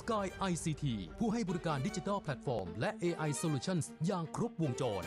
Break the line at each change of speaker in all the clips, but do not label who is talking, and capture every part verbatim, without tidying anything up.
Sky ไอ ซี ที ผู้ให้บริการดิจิทัลแพลตฟอร์มและ เอ ไอ Solutions อย่างครบวงจร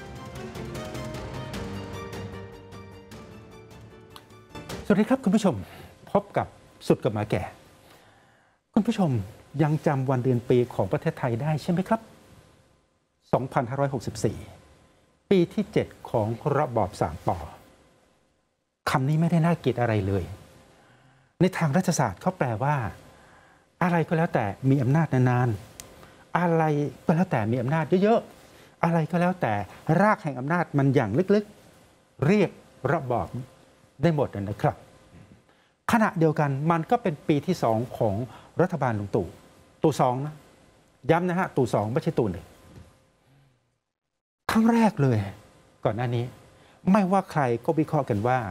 สวัสดีครับคุณผู้ชมพบกับสุดกับหมาแก่คุณผู้ชมยังจำวันเดือนปีของประเทศไทยได้ใช่ไหมครับสองพันห้าร้อยหกสิบสี่ ปีที่เจ็ดของระบอบสามป.คำนี้ไม่ได้น่าเกลียดอะไรเลยในทางรัฐศาสตร์เขาแปลว่าอะไรก็แล้วแต่มีอำนาจนานๆอะไรก็แล้วแต่มีอำนาจเยอะๆอะไรก็แล้วแต่รากแห่งอำนาจมันอย่างลึกๆเรียกระบอบได้หมดนะครับขณะเดียวกันมันก็เป็นปีที่สองของรัฐบาลลุงตู่ตู่สองนะย้ำนะฮะตู่สองไม่ใช่ตู่หนึ่งครั้งแรกเลยก่อนหน้านี้ไม่ว่าใครก็วิเคราะห์กันว่า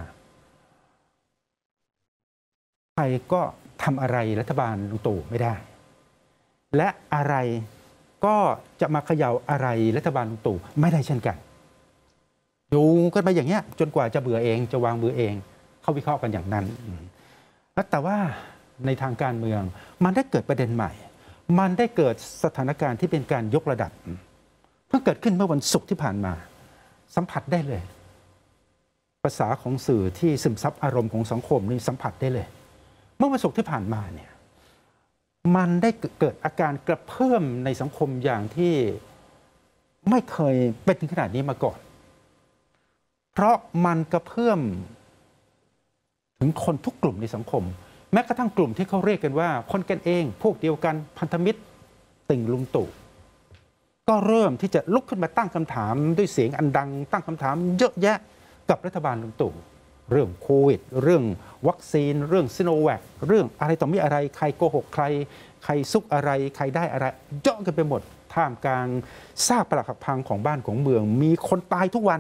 ใครก็ทำอะไรรัฐบาลลุงตู่ไม่ได้และอะไรก็จะมาเขย่าอะไรรัฐบาลลุงตู่ไม่ได้เช่นกันอยู่กันไปอย่างเงี้ยจนกว่าจะเบื่อเองจะวางมือเองเขาวิเคราะห์กันอย่างนั้นแต่ว่าในทางการเมืองมันได้เกิดประเด็นใหม่มันได้เกิดสถานการณ์ที่เป็นการยกระดับเพิ่งเกิดขึ้นเมื่อวันศุกร์ที่ผ่านมาสัมผัสได้เลยภาษาของสื่อที่ซึมซับอารมณ์ของสังคมนี่สัมผัสได้เลยเมื่อวันศุกร์ที่ผ่านมาเนี่ยมันได้เกิดอาการกระเพื่อมในสังคมอย่างที่ไม่เคยเป็นถึงขนาดนี้มาก่อนเพราะมันกระเพื่อมถึงคนทุกกลุ่มในสังคมแม้กระทั่งกลุ่มที่เขาเรียกกันว่าคนกันเองพวกเดียวกันพันธมิตรติ่งลุงตู่ก็เริ่มที่จะลุกขึ้นมาตั้งคำถามด้วยเสียงอันดังตั้งคำถามเยอะแยะกับรัฐบาลลุงตู่เรื่องโควิดเรื่องวัคซีนเรื่องซิโนแวคเรื่องอะไรต่อมีอะไรใครโกหกใครใครซุกอะไรใครได้อะไรเยอะกันไปหมดท่ามกลางซากปรักหักพังของบ้านของเมืองมีคนตายทุกวัน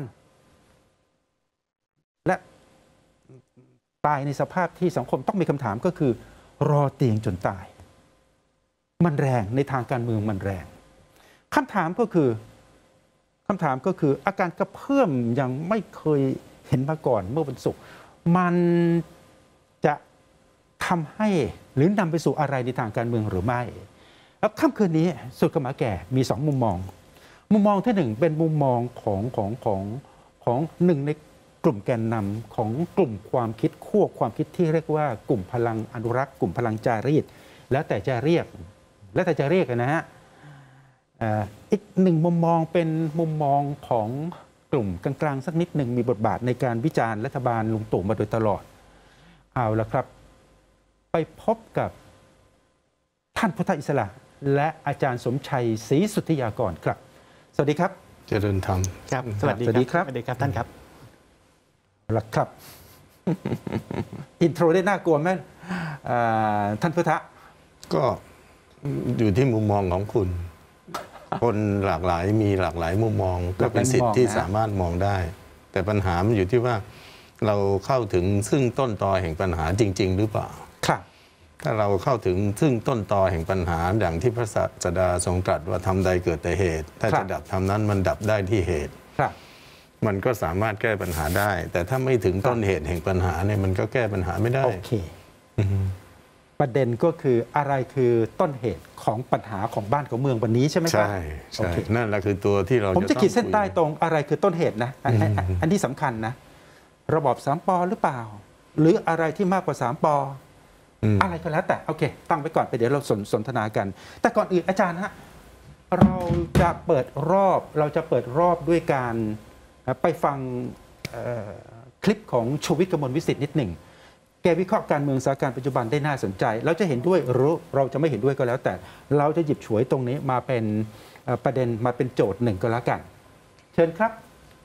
และตายในสภาพที่สังคมต้องมีคำถามก็คือรอเตียงจนตายมันแรงในทางการเมืองมันแรงคำถามก็คือคำถามก็คืออาการกระเพื่อมยังไม่เคยเห็นมาก่อนเมื่อวันศุกร์มันจะทำให้หรือนำไปสู่อะไรในทางการเมืองหรือไม่แล้วค่ำคืนนี้สุดกับหมาแก่มีสองมุมมองมุมมองที่หนึ่งเป็นมุมมองของของของของหนึ่งในกลุ่มแกนนำของกลุ่มความคิดขั้วความคิดที่เรียกว่ากลุ่มพลังอนุรักษ์กลุ่มพลังจารีตแล้วแต่จะเรียกแล้วแต่จะเรียกนะฮะอีกหนึ่งมุมมองเป็นมุมมองของกลุ่มกลางๆสักนิดหนึ่งมีบทบาทในการวิจารณ์รัฐบาลลุงตู่มาโดยตลอดเอาละครับไปพบกับท่านพุทธอิสระและอาจารย์สมชัยศรีสุทธิยากรครับสวัสดีครับ
เจริญธรรม
ครับสวัสดีครับ
สวัสดีครับท่านครับ
ละครับอินโทรได้น่ากลัวไหมท่านพุทธะ
ก็อยู่ที่มุมมองของคุณคนหลากหลายมีหลากหลายมุมมองก็เป็นสิทธิ์ที่สามารถมองได้แต่ปัญหามันอยู่ที่ว่าเราเข้าถึงซึ่งต้นตอแห่งปัญหาจริงๆหรือเปล่า
ครับ
ถ้าเราเข้าถึงซึ่งต้นตอแห่งปัญหาอย่างที่พระศาสดาทรงตรัสว่าทำใดเกิดแต่เหตุถ้าจะดับทำนั้นมันดับได้ที่เหตุมันก็สามารถแก้ปัญหาได้แต่ถ้าไม่ถึงต้นเหตุแห่งปัญหาเนี่ยมันก็แก้ปัญหาไม่ได้
โอเคประเด็นก็คืออะไรคือต้นเหตุของปัญหาของบ้านของเมืองวันนี้ใช่ไหมครับ
ใช่ใช่นั่นแหละคือตัวที่เรา
ผมจะขีดเส้นใต้ตรงอะไรคือต้นเหตุนะอันที่สำคัญนะระบอบสามป.หรือเปล่าหรืออะไรที่มากกว่าสามป.อะไรก็แล้วแต่โอเคตั้งไปก่อนไปเดี๋ยวเราสนสนทนากันแต่ก่อนอื่นอาจารย์ฮะเราจะเปิดรอบเราจะเปิดรอบด้วยการไปฟังคลิปของชูวิทย์ กมลวิสิทธิ์นิดหนึ่งแกวิเคราะห์การเมืองสถานการณ์ปัจจุบันได้น่าสนใจเราจะเห็นด้วยหรือเราจะไม่เห็นด้วยก็แล้วแต่เราจะหยิบฉวยตรงนี้มาเป็นประเด็นมาเป็นโจทย์หนึ่งก็แล้วกันเชิญครับ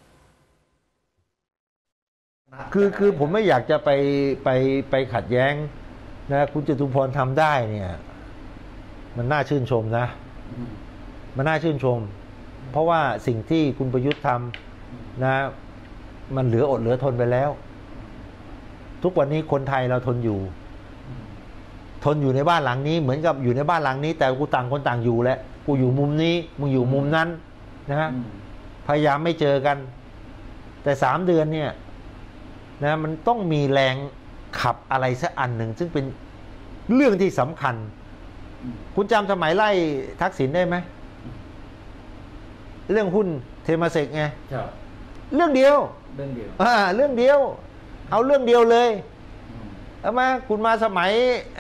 คือคือผมไม่อยากจะไปไปไปขัดแย้งนะคุณจตุพรทำได้เนี่ยมันน่าชื่นชมนะมันน่าชื่นชมเพราะว่าสิ่งที่คุณประยุทธ์ทำนะมันเหลืออดเหลือทนไปแล้วทุกวันนี้คนไทยเราทนอยู่ทนอยู่ในบ้านหลังนี้เหมือนกับอยู่ในบ้านหลังนี้แต่กูต่างคนต่างอยู่แหละกูอยู่มุมนี้มึงอยู่มุมนั้นนะฮะพยายามไม่เจอกันแต่สามเดือนเนี่ยนะมันต้องมีแรงขับอะไรสักอันหนึ่งซึ่งเป็นเรื่องที่สำคัญคุณจำสมัยไล่ทักษิณได้ไหมเรื่องหุ้นเทมาเซกไงเรื่องเดียวเรื่องเดียวอ่าเรื่องเดียวเอาเรื่องเดียวเลยเอามาคุณมาสมัย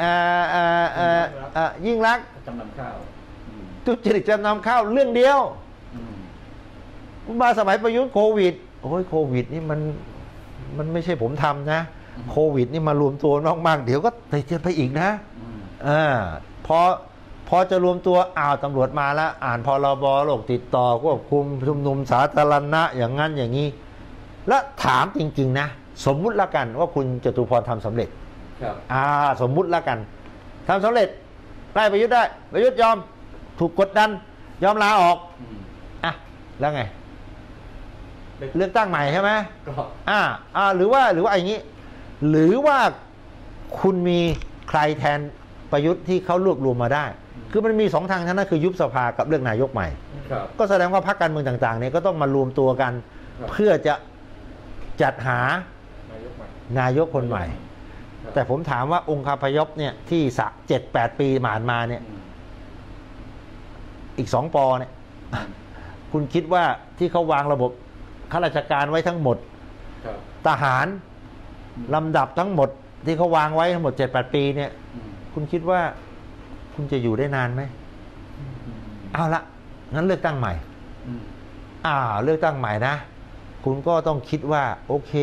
ยิ่งรักจำนำข้าวทุจริตจำนำข้าวเรื่องเดียวคุณมาสมัยประยุทธ์โควิดโอ้ยโควิดนี่มันมันไม่ใช่ผมทำนะโควิดนี่มารวมตัวมากๆเดี๋ยวก็ติดไปอีกนะอ่าพอพอจะรวมตัวอ้าวตำรวจมาแล้วอ่านพรบโรคติดต่อควบคุมชุมนุมสาธารณะอย่างนั้นอย่างนี้แล้วถามจริงๆนะสมมุติละกันว่าคุณจตุพรทำสำเร็จครับอ่าสมมุติละกันทำสำเร็จไล่ประยุทธ์ได้ประยุทธ์ยอมถูกกดดันยอมลาออกอ่ะแล้วไงเลือกตั้งใหม่ใช่ไหมอ่าอ่าหรือว่าหรือว่าอย่างนี้หรือว่าคุณมีใครแทนประยุทธ์ที่เขารวบรวมมาได้คือมันมีสองทางทั้งนั้นคือยุบสภากับเรื่องนายกใหม่ก็แสดงว่าพรรคการเมืองต่างๆเนี่ยก็ต้องมารวมตัวกันเพื่อจะจัดหานายกคนใหม่แต่ผมถามว่าองค์คาพยพเนี่ยที่สะเจ็ดแปดปีผ่านมาเนี่ยอีกสองปอเนี่ยคุณคิดว่าที่เขาวางระบบข้าราชการไว้ทั้งหมดทหารลำดับทั้งหมดที่เขาวางไว้ทั้งหมดเจ็ดแปดปีเนี่ยคุณคิดว่าคุณจะอยู่ได้นานไหมเอาละงั้นเลือกตั้งใหม่อ่าเลือกตั้งใหม่นะคุณก็ต้องคิดว่าโอเค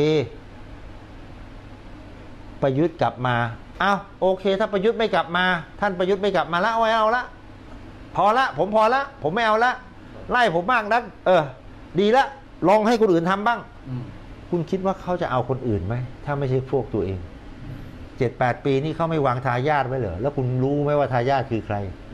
ประยุทธ์กลับมาอ้าวโอเคถ้าประยุทธ์ไม่กลับมาท่านประยุทธ์ไม่กลับมาละไม่เอาละพอละผมพอละผมไม่เอาละไล่ผมมากนักเออดีละลองให้คนอื่นทำบ้างคุณคิดว่าเขาจะเอาคนอื่นไหมถ้าไม่ใช่พวกตัวเองเจ็ดแปดปีนี่เขาไม่วางทายาทไว้เหรอแล้วคุณรู้ไหมว่าทายาทคือใคร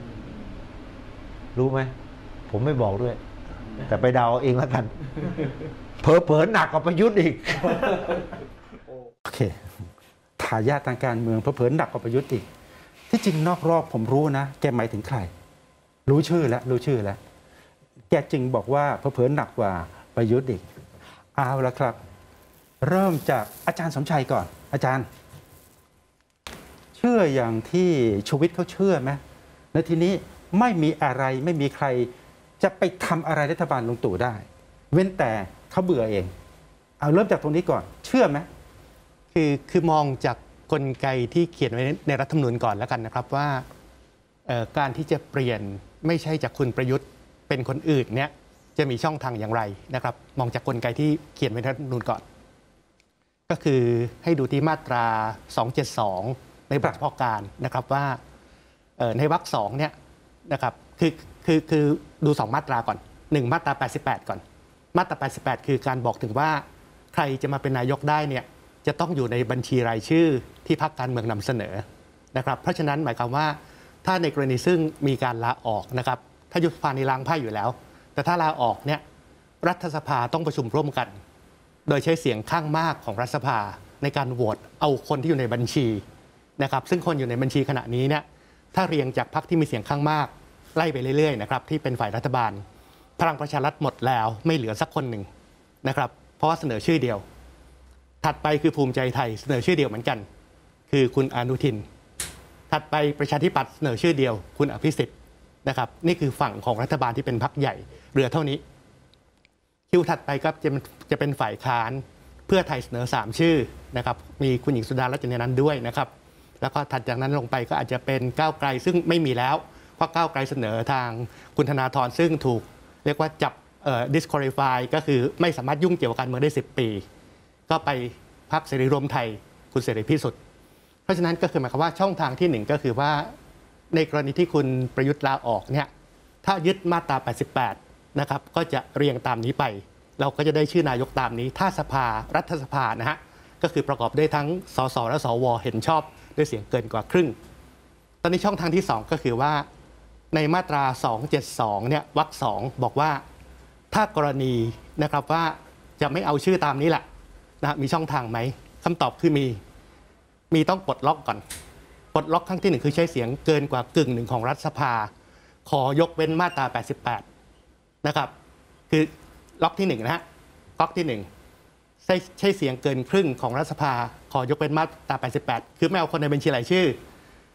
รู้ไหมผมไม่บอกด้วยแต่ไปเดาเองแล้วกันเผลอๆหนักกว่าประยุทธ์อีก
โอเคทายาททางการเมืองเผลอๆหนักกว่าประยุทธ์อีกที่จริงนอกรอบผมรู้นะแกหมายถึงใครรู้ชื่อแล้วรู้ชื่อแล้วแกจึงบอกว่าเผลอๆหนักกว่าประยุทธ์อีกเอาละครับเริ่มจากอาจารย์สมชัยก่อนอาจารย์เชื่ออย่างที่ชูวิทย์เขาเชื่อไหมในทีนี้ไม่มีอะไรไม่มีใครจะไปทำอะไรรัฐบาลลุงตู่ได้เว้นแต่เขาเบื่อเองเอาเริ่มจากตรงนี้ก่อนเชื่อไหม
คือคือมองจากกลไกที่เขียนไว้ในรัฐธรรมนูญก่อนแล้วกันนะครับว่าการที่จะเปลี่ยนไม่ใช่จากคุณประยุทธ์เป็นคนอื่นเนี่ยจะมีช่องทางอย่างไรนะครับมองจากกลไกที่เขียนไว้ในรัฐธรรมนูญก่อนก็คือให้ดูที่มาตราสองเจ็ดสองในบทเฉพาะการนะครับว่าในวรรคสองเนี่ยนะครับคือคือคือดูสองมาตราก่อนหนึ่งมาตราแปดสิบแปดก่อนมาตราแปดสิบแปดคือการบอกถึงว่าใครจะมาเป็นนายกได้เนี่ยจะต้องอยู่ในบัญชีรายชื่อที่พรรคการเมืองนำเสนอนะครับเพราะฉะนั้นหมายความว่าถ้าในกรณีซึ่งมีการลาออกนะครับถ้ายุบสภาในล้างไพ่อยู่แล้วแต่ถ้าลาออกเนี่ยรัฐสภาต้องประชุมร่วมกันโดยใช้เสียงข้างมากของรัฐสภาในการโหวตเอาคนที่อยู่ในบัญชีนะครับซึ่งคนอยู่ในบัญชีขณะนี้เนี่ยถ้าเรียงจากพรรคที่มีเสียงข้างมากไล่ไปเรื่อยๆนะครับที่เป็นฝ่ายรัฐบาลพลังประชารัฐหมดแล้วไม่เหลือสักคนหนึ่งนะครับเพราะว่าเสนอชื่อเดียวถัดไปคือภูมิใจไทยเสนอชื่อเดียวเหมือนกันคือคุณอนุทินถัดไปประชาธิปัตย์เสนอชื่อเดียวคุณอภิสิทธิ์นะครับนี่คือฝั่งของรัฐบาลที่เป็นพรรคใหญ่เหลือเท่านี้คิวถัดไปก็จะจะเป็นฝ่ายค้านเพื่อไทยเสนอสามชื่อนะครับมีคุณหญิงสุดารัตน์อยู่ในนั้นด้วยนะครับแล้วก็ถัดจากนั้นลงไปก็อาจจะเป็นก้าวไกลซึ่งไม่มีแล้วเพราะก้าวไกลเสนอทางคุณธนาธรซึ่งถูกเรียกว่าจับเอ่อ disqualify ก็คือไม่สามารถยุ่งเกี่ยวกับการเมืองได้สิบปีก็ไปพรรคเสรีรวมไทยคุณเสรีพิสุทธิ์เพราะฉะนั้นก็คือหมายความว่าช่องทางที่หนึ่งก็คือว่าในกรณีที่คุณประยุทธ์ลาออกเนี่ยถ้ายึดมาตราแปดสิบแปดนะครับก็จะเรียงตามนี้ไปเราก็จะได้ชื่อนายกตามนี้ถ้าสภารัฐสภานะฮะก็คือประกอบด้วยทั้งสสและสวเห็นชอบด้วยเสียงเกินกว่าครึ่งตอนนี้ช่องทางที่สองก็คือว่าในมาตราสองเจ็ดสองเนี่ยวรรคสองบอกว่าถ้ากรณีนะครับว่าจะไม่เอาชื่อตามนี้แหละนะมีช่องทางไหมคำตอบคือมีมีต้องปลดล็อกก่อนปลดล็อกครั้งที่หนึ่งคือใช้เสียงเกินกว่ากึ่งหนึ่งของรัฐสภาขอยกเว้นมาตราแปดสิบแปดนะครับคือล็อกที่หนึ่งนะฮะล็อกที่หนึ่งใช้ใช้เสียงเกินครึ่งของรัฐสภาขอยกเว้นมาตราแปดสิบแปดคือไม่เอาคนในบัญชีรายชื่อ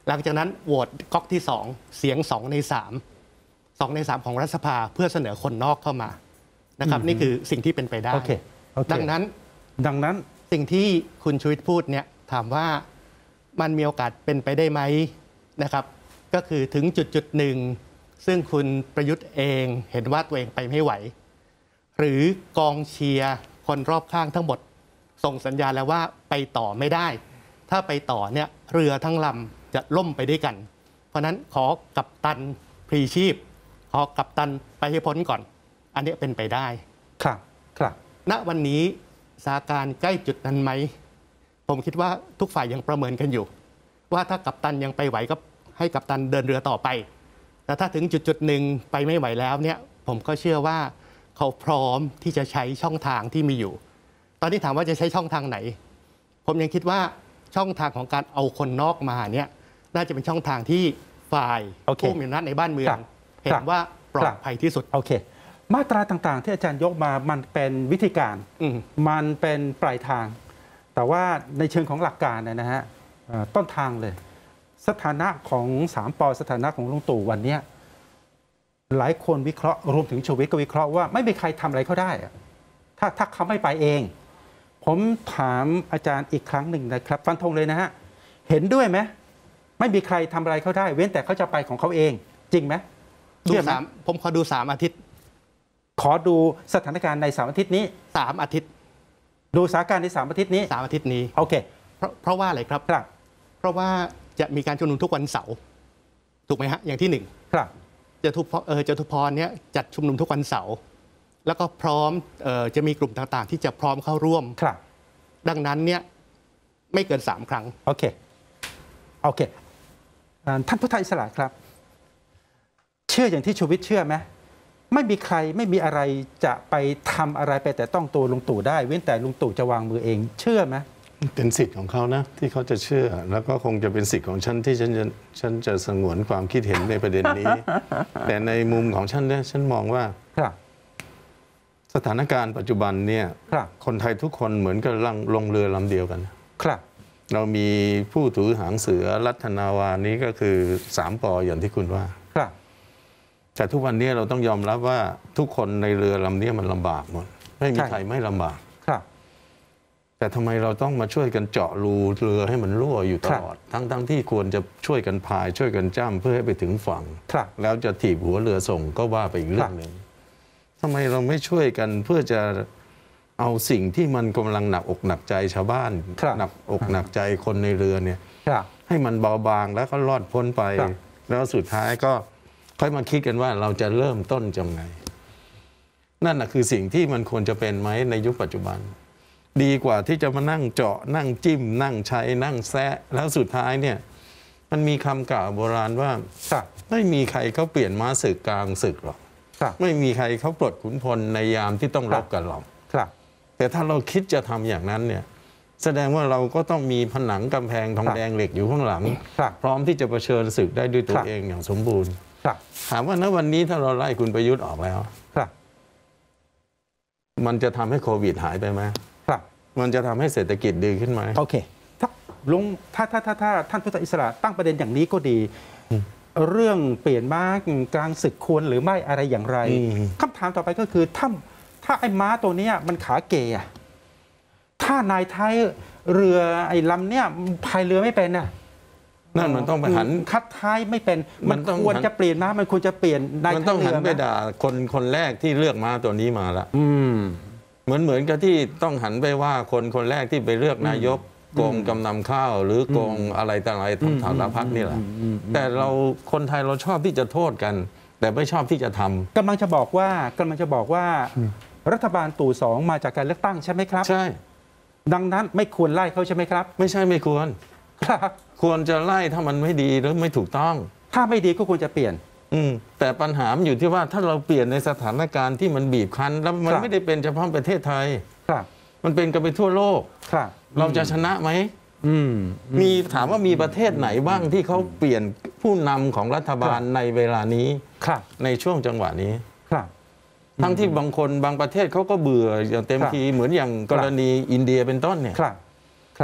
หลังจากนั้นโหวตก๊อกที่สองเสียงสองในสามสองในสามของรัฐสภาเพื่อเสนอคนนอกเข้ามานะครับนี่คือสิ่งที่เป็นไปได้
okay. Okay.
ดังนั้น
ดังนั้น
สิ่งที่คุณชูวิทย์พูดเนี่ยถามว่ามันมีโอกาสเป็นไปได้ไหมนะครับก็คือถึงจุดจุดหนึ่งซึ่งคุณประยุทธ์เองเห็นว่าตัวเองไปไม่ไหวหรือกองเชียร์คนรอบข้างทั้งหมดส่งสัญญาณแล้วว่าไปต่อไม่ได้ถ้าไปต่อเนี่ยเรือทั้งลำจะล่มไปด้วยกันเพราะนั้นขอกัปตันพลีชีพขอกัปตันไปให้พ้นก่อนอันนี้เป็นไปได้
ครับครับ
ณวันนี้สถานการณ์ใกล้จุดนั้นไหมผมคิดว่าทุกฝ่ายยังประเมินกันอยู่ว่าถ้ากัปตันยังไปไหวก็ให้กัปตันเดินเรือต่อไปแต่ถ้าถึงจุดจุดหนึ่งไปไม่ไหวแล้วเนี่ยผมก็เชื่อว่าเขาพร้อมที่จะใช้ช่องทางที่มีอยู่ตอนนี้ถามว่าจะใช้ช่องทางไหนผมยังคิดว่าช่องทางของการเอาคนนอกมาเนี่ยน่าจะเป็นช่องทางที่ฝ่ายผู้มีอำนาจในบ้านเมืองเห็นว่าปลอดภัยที่สุด
โอเคมาตราต่างๆที่อาจารย์ยกมามันเป็นวิธีการมันเป็นปลายทางแต่ว่าในเชิงของหลักการนะฮะต้นทางเลยสถานะของสามป.สถานะของลุงตู่วันนี้หลายคนวิเคราะห์รวมถึงชูวิทย์ก็วิเคราะห์ว่าไม่มีใครทำอะไรเขาได้ถ้าถ้าเขาไม่ไปเองผมถามอาจารย์อีกครั้งหนึ่งนะครับฟันธงเลยนะฮะเห็นด้วยไหมไม่มีใครทำอะไรเขาได้เว้นแต่เขาจะไปของเขาเองจริงไหม
ดูสามผมขอดูสามอาทิตย์
ขอดูสถานการณ์ในสามอาทิตย์นี้
สามอาทิตย์
ดูสถานการณ์ในสามอาทิตย์นี้
สามอาทิตย์นี้
โอเค
เพราะเพราะว่าอะไรครับ
ครับ
เพราะว่าจะมีการชุมนุมทุกวันเสาร์ถูกไหมฮะอย่างที่หนึ่ง
ครับ
จะทุกเออจะทุพรเนี่ยจัดชุมนุมทุกวันเสาร์แล้วก็พร้อมเอ่อจะมีกลุ่มต่างๆที่จะพร้อมเข้าร่วม
ครับ
ดังนั้นเนี่ยไม่เกินสามครั้ง
โอเคโอเคท่านพุทธอิสระครับเชื่ออย่างที่ชูวิทย์เชื่อไหมไม่มีใครไม่มีอะไรจะไปทำอะไรไปแต่ต้องตัวลุงตู่ได้เว้นแต่ลุงตู่จะวางมือเองเชื่อไหม
เป็นสิทธิ์ของเขานะที่เขาจะเชื่อแล้วก็คงจะเป็นสิทธิ์ของฉันที่ฉันจะฉันจะสงวนความคิดเห็นในประเด็นนี้ แต่ในมุมของฉันเนี่ยฉันมองว่าสถานการณ์ปัจจุบันเนี่ยคนไทยทุกคนเหมือนกับลงเรือลำเดียวกัน
ครับ
เรามีผู้ถือหางเสือรัฐนาวานี้ก็คือสามป.อย่างที่คุณว่า
ครับ
แต่ทุกวันนี้เราต้องยอมรับว่าทุกคนในเรือลำนี้มันลำบากหมดไม่มีใครไม่ลำบาก
ครับ
แต่ทำไมเราต้องมาช่วยกันเจาะรูเรือให้มันรั่วอยู่ตลอดทั้งทั้งที่ควรจะช่วยกันพายช่วยกันจ้ำเพื่อให้ไปถึงฝั่งแล้วจะถีบหัวเรือส่งก็ว่าไปอีกเรื่องหนึ่งทำไมเราไม่ช่วยกันเพื่อจะเอาสิ่งที่มันกำลังหนักอกหนักใจชาวบ้านหนักอกหนักใจคนในเรือเนี่ยให้มันเบาบางแล้วก็รอดพ้นไปแล้วสุดท้ายก็ค่อยมาคิดกันว่าเราจะเริ่มต้นจังไงนั่นนะคือสิ่งที่มันควรจะเป็นไหมในยุคปัจจุบันดีกว่าที่จะมานั่งเจาะนั่งจิ้มนั่งใช้นั่งแซะแล้วสุดท้ายเนี่ยมันมีคำกล่าวโบราณว่าไม่มีใครเขาเปลี่ยนม้าศึกกลางศึกหรอกไม่มีใครเขาปลดขุนพลในยามที่ต้องรบกันหรอกแต่ถ้าเราคิดจะทำอย่างนั้นเนี่ยแสดงว่าเราก็ต้องมีผนังกำแพงทองแดงเหล็กอยู่ข้างหลังพร้อมที่จะเผชิญศึกได้ด้วยตัวเองอย่างสมบูรณ์ถามว่าณวันนี้ถ้าเราไล่คุณประยุทธ์ออกแล้วมันจะทำให้โควิดหายไปไหมมันจะทำให้เศรษฐกิจดีขึ้นไหม
โอเคถ้าลงถ้าถ้าถ้าถ้าท่านพุทธอิสระตั้งประเด็นอย่างนี้ก็ดีเรื่องเปลี่ยนม้ากลางศึกควรหรือไม่อะไรอย่างไรคำถามต่อไปก็คือถ้าถ้าไอ้ม้าตัวนี้มันขาเกยถ้านายท้ายเรือไอ้ลำเนี้ยพายเรือไม่เป็นน่ะ
นั่นมันต้องไปหัน
คัดท้ายไม่เป็นมันควรจะเปลี่ยนม้ามันควรจะเปลี่ยน
นายท้ายเรือมันต้องหันไปด่าคนคนแรกที่เลือกม้าตัวนี้มาละเหมือนเหมือนกับที่ต้องหันไปว่าคนคนแรกที่ไปเลือกนายกโกงกำนำข้าวหรือโกงอะไรต่างๆทั้งสารพัดนี่แหละแต่เราคนไทยเราชอบที่จะโทษกันแต่ไม่ชอบที่จะทำ
กำลังจะบอกว่ากำลังจะบอกว่ารัฐบาลตู่สองมาจากการเลือกตั้งใช่ไหมครับ
ใช่
ดังนั้นไม่ควรไล่เขาใช่ไหมครับ
ไม่ใช่ไม่ควร
ครับ
ควรจะไล่ถ้ามันไม่ดีหรือไม่ถูกต้อง
ถ้าไม่ดีก็ควรจะเปลี่ยน
อืมแต่ปัญหามันอยู่ที่ว่าถ้าเราเปลี่ยนในสถานการณ์ที่มันบีบคั้นแล้วมันไม่ได้เป็นเฉพาะประเทศไทย
ครับ
มันเป็นกันไปทั่วโลก
ครับ
เราจะชนะไหมมีถามว่ามีประเทศไหนบ้างที่เขาเปลี่ยนผู้นำของรัฐบาลในเวลานี้ในช่วงจังหวะนี้ทั้งที่บางคนบางประเทศเขาก็เบื่ออย่างเต็มทีเหมือนอย่างกรณีอินเดียเป็นต้นเนี่ย
ครับครับ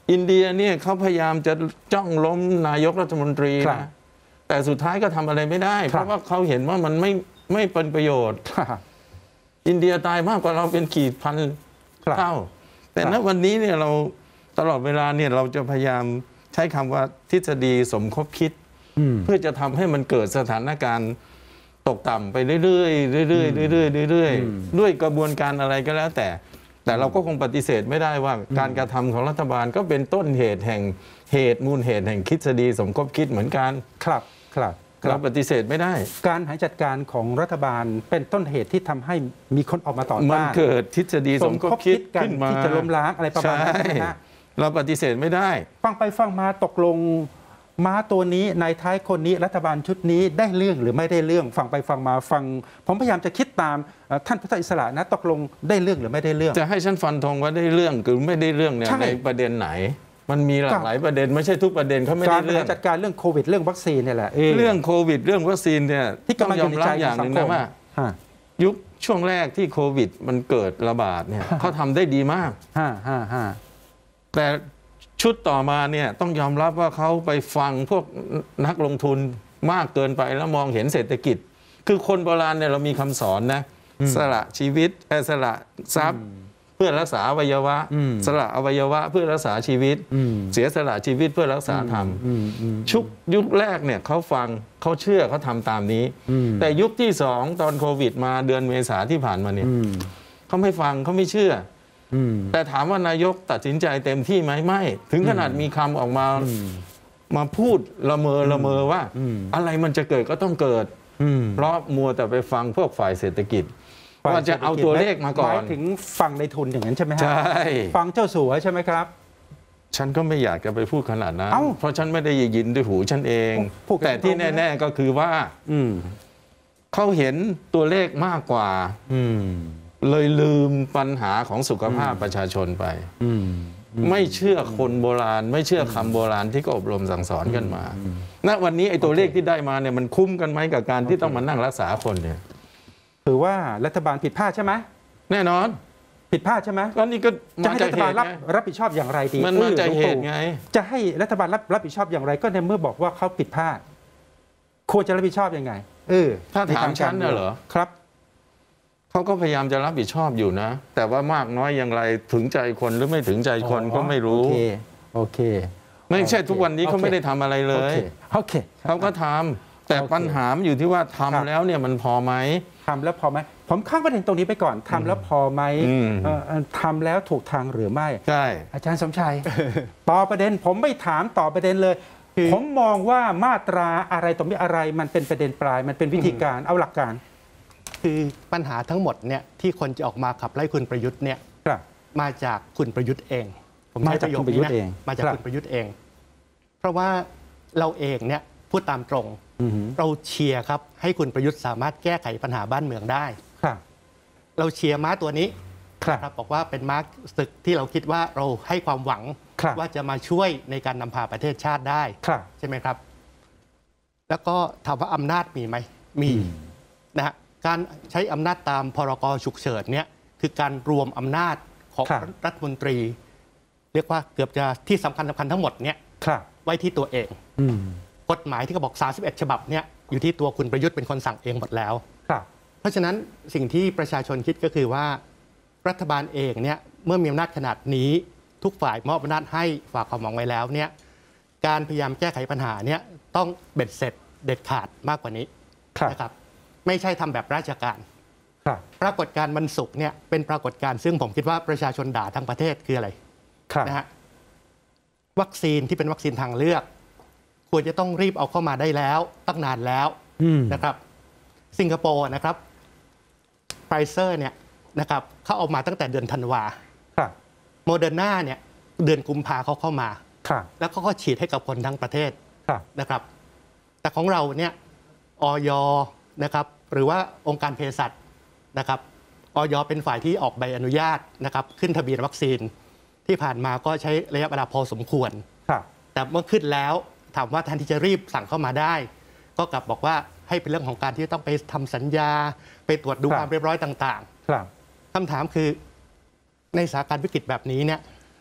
อินเดียเนี่ยเขาพยายามจะจ้องล้มนายกรัฐมนตรีนะแต่สุดท้ายก็ทำอะไรไม่ได้เพราะว่าเขาเห็นว่ามันไม่ไม่เป็นประโยชน์อินเดียตายมากกว่าเราเป็นกี่พันเท่าแต่ณวันนี้เนี่ยเราตลอดเวลาเนี่ยเราจะพยายามใช้คำว่าทฤษฎีสมคบคิดเพื่อจะทำให้มันเกิดสถานการณ์ตกต่ำไปเรื่อยๆเรื่อยๆเรื่อยๆเรื่อยๆด้วยกระบวนการอะไรก็แล้วแต่แต่เราก็คงปฏิเสธไม่ได้ว่าการกระทำของรัฐบาลก็เป็นต้นเหตุแห่งเหตุมูลเหตุแห่งทฤษฎีสมคบคิดเหมือนกัน
ครับครับ
เราปฏิเสธไม่ได้
การหาจัดการของรัฐบาลเป็นต้นเหตุที่ทำให้มีคนออกมาต่อต้าน
มันเกิดทฤษฎีสมคบคิดขึ้นมา
ที่จะล้มล้างอะไรประมาณนั้นนะ
เราปฏิเสธไม่ได้
ฟังไปฟังมาตกลงม้าตัวนี้นายท้ายคนนี้รัฐบาลชุดนี้ได้เรื่องหรือไม่ได้เรื่องฟังไปฟังมาฟังผมพยายามจะคิดตามท่านพุทธอิสระนะตกลงได้เรื่องหรือไม่ได้เรื่อง
จะให้ฉันฟันธงว่าได้เรื่องหรือไม่ได้เรื่องเนี่ยในประเด็นไหนมันมีหลากหลายประเด็นไม่ใช่ทุกประเด็นเขาไม่ได้เรื่อง
การจัดการเรื่องโควิดเรื่องวัคซีนเนี่ยแหละ
เรื่องโควิดเรื่องวัคซีนเนี่ยต้องยอมรับอย่างหนึ่งนะว่ายุคช่วงแรกที่โควิดมันเกิดระบาดเนี่ยเขาทำได้ดีมากแต่ชุดต่อมาเนี่ยต้องยอมรับว่าเขาไปฟังพวกนักลงทุนมากเกินไปแล้วมองเห็นเศรษฐกิจคือคนโบราณเนี่ยเรามีคำสอนนะสละชีวิตสละทรัพย์เพื่อรักษาอวัยวะสละอวัยวะเพื่อรักษาชีวิตเสียสละชีวิตเพื่อรักษาธรรมชุกยุคแรกเนี่ยเขาฟังเขาเชื่อเขาทำตามนี้แต่ยุคที่สองตอนโควิดมาเดือนเมษาที่ผ่านมาเนี่ยเขาไม่ฟังเขาไม่เชื่อแต่ถามว่านายกตัดสินใจเต็มที่ไหมไม่ถึงขนาดมีคำออกมามาพูดละเมอละเมอว่าอะไรมันจะเกิดก็ต้องเกิดเพราะมัวแต่ไปฟังพวกฝ่ายเศรษฐกิจว่าจะเอาตัวเลขมาก่อนหม
ายถึงฟังในทุนอย่างนั้นใช่ไหมฮะ
ใช่
ฟังเจ้าสัวใช่ไหมครับ
ฉันก็ไม่อยากจะไปพูดขนาดนั้นเพราะฉันไม่ได้ยินด้วยหูฉันเองแต่ที่แน่ๆก็คือว่าเขาเห็นตัวเลขมากกว่าเลยลืมปัญหาของสุขภาพประชาชนไปไม่เชื่อคนโบราณไม่เชื่อคำโบราณที่ก็อบรมสั่งสอนกันมาณวันนี้ไอ้ตัวเลขที่ได้มาเนี่ยมันคุ้มกันไหมกับการที่ต้องมานั่งรักษาคนเนี่ย
ถือว่ารัฐบาลผิดพลาดใช่ไหม
แน่นอน
ผิดพลาดใช่ไหม
ก็นี่ก็
จะให้รัฐบาลรับรับผิดชอบอย่างไรดี
มันมาจากเหตุไง
จะให้รัฐบาลรับรับผิดชอบอย่างไรก็ในเมื่อบอกว่าเขาผิดพลาดควรจะรับผิดชอบยังไงเออ
ถ้าถามฉันน่ะเหรอ
ครับ
เขาก็พยายามจะรับผิดชอบอยู่นะแต่ว่ามากน้อยอย่างไรถึงใจคนหรือไม่ถึงใจคนก็ไม่รู้
โอเคโอเค
ไม่ใช่ทุกวันนี้เขาไม่ได้ทำอะไรเลย
โอเค
เขาก็ทำแต่ปัญหาอยู่ที่ว่าทำแล้วเนี่ยมันพอไหม
ทำแล้วพอไหมผมข้างประเด็นตรงนี้ไปก่อนทำแล้วพอไหมทำแล้วถูกทางหรือไม่
ใช่
อาจารย์สมชัยต่อประเด็นผมไม่ถามต่อประเด็นเลยผมมองว่ามาตราอะไรตรงนี้อะไรมันเป็นประเด็นปลายมันเป็นวิธีการเอาหลักการ
คือปัญหาทั้งหมดเนี่ยที่คนจะออกมาขับไล่คุณประยุทธ์เนี่ยมาจากคุณประยุทธ์เอง
ผมมาจากคุณประยุทธ์เอง
มาจากคุณประยุทธ์เองเพราะว่าเราเองเนี่ยพูดตามตรงเราเชียร์ครับให้คุณประยุทธ์สามารถแก้ไขปัญหาบ้านเมืองได้เราเชียร์ม้าตัวนี้ครับบอกว่าเป็นม้าศึกที่เราคิดว่าเราให้ความหวังว่าจะมาช่วยในการนำพาประเทศชาติได้ใช่ไหมครับแล้วก็ถามว่าอำนาจมีไหมมีนะฮะการใช้อำนาจตามพรกฉุกเฉินเนี่ยคือการรวมอำนาจของรัฐมนตรีเรียกว่าเกือบจะที่สำคัญสำคัญทั้งหมดเนี่ยไว้ที่ตัวเองกฎหมายที่เขาบอกสามสิบเอ็ดฉบับเนี่ยอยู่ที่ตัวคุณประยุทธ์เป็นคนสั่งเองหมดแล้วเพราะฉะนั้นสิ่งที่ประชาชนคิดก็คือว่ารัฐบาลเองเนี่ยเมื่อมีอำนาจขนาดนี้ทุกฝ่ายมอบอำนาจให้ฝากความหวังไว้แล้วเนี่ยการพยายามแก้ไขปัญหาเนี่ยต้องเบ็ดเสร็จเด็ดขาดมากกว่านี้นะครับไม่ใช่ทำแบบราชการปรากฏการณ์วันศุกร์เนี่ยเป็นปรากฏการณ์ซึ่งผมคิดว่าประชาชนด่าทั้งประเทศคืออะไรนะฮะวัคซีนที่เป็นวัคซีนทางเลือกควรจะต้องรีบเอาเข้ามาได้แล้วตั้งนานแล้วนะครับสิงคโปร์นะครับไฟเซอร์เนี่ยนะครับเขาเอามาตั้งแต่เดือนธันวาโมเดอร์นาเนี่ยเดือนกุมภาเขาเข้ามาแล้วเขาก็ฉีดให้กับคนทั้งประเทศนะครับแต่ของเราเนี่ยอย.นะครับหรือว่าองค์การเภสัชนะครับอย.เป็นฝ่ายที่ออกใบอนุญาตนะครับขึ้นทะเบียนวัคซีนที่ผ่านมาก็ใช้ระยะเวลาพอสมควรแต่เมื่อขึ้นแล้วถามว่าแทนที่จะรีบสั่งเข้ามาได้ก็กลับบอกว่าให้เป็นเรื่องของการที่ต้องไปทำสัญญาไปตรวจดูความเรียบร้อยต่างๆคำถามคือในสถานการณ์วิกฤตแบบนี้เนี่ย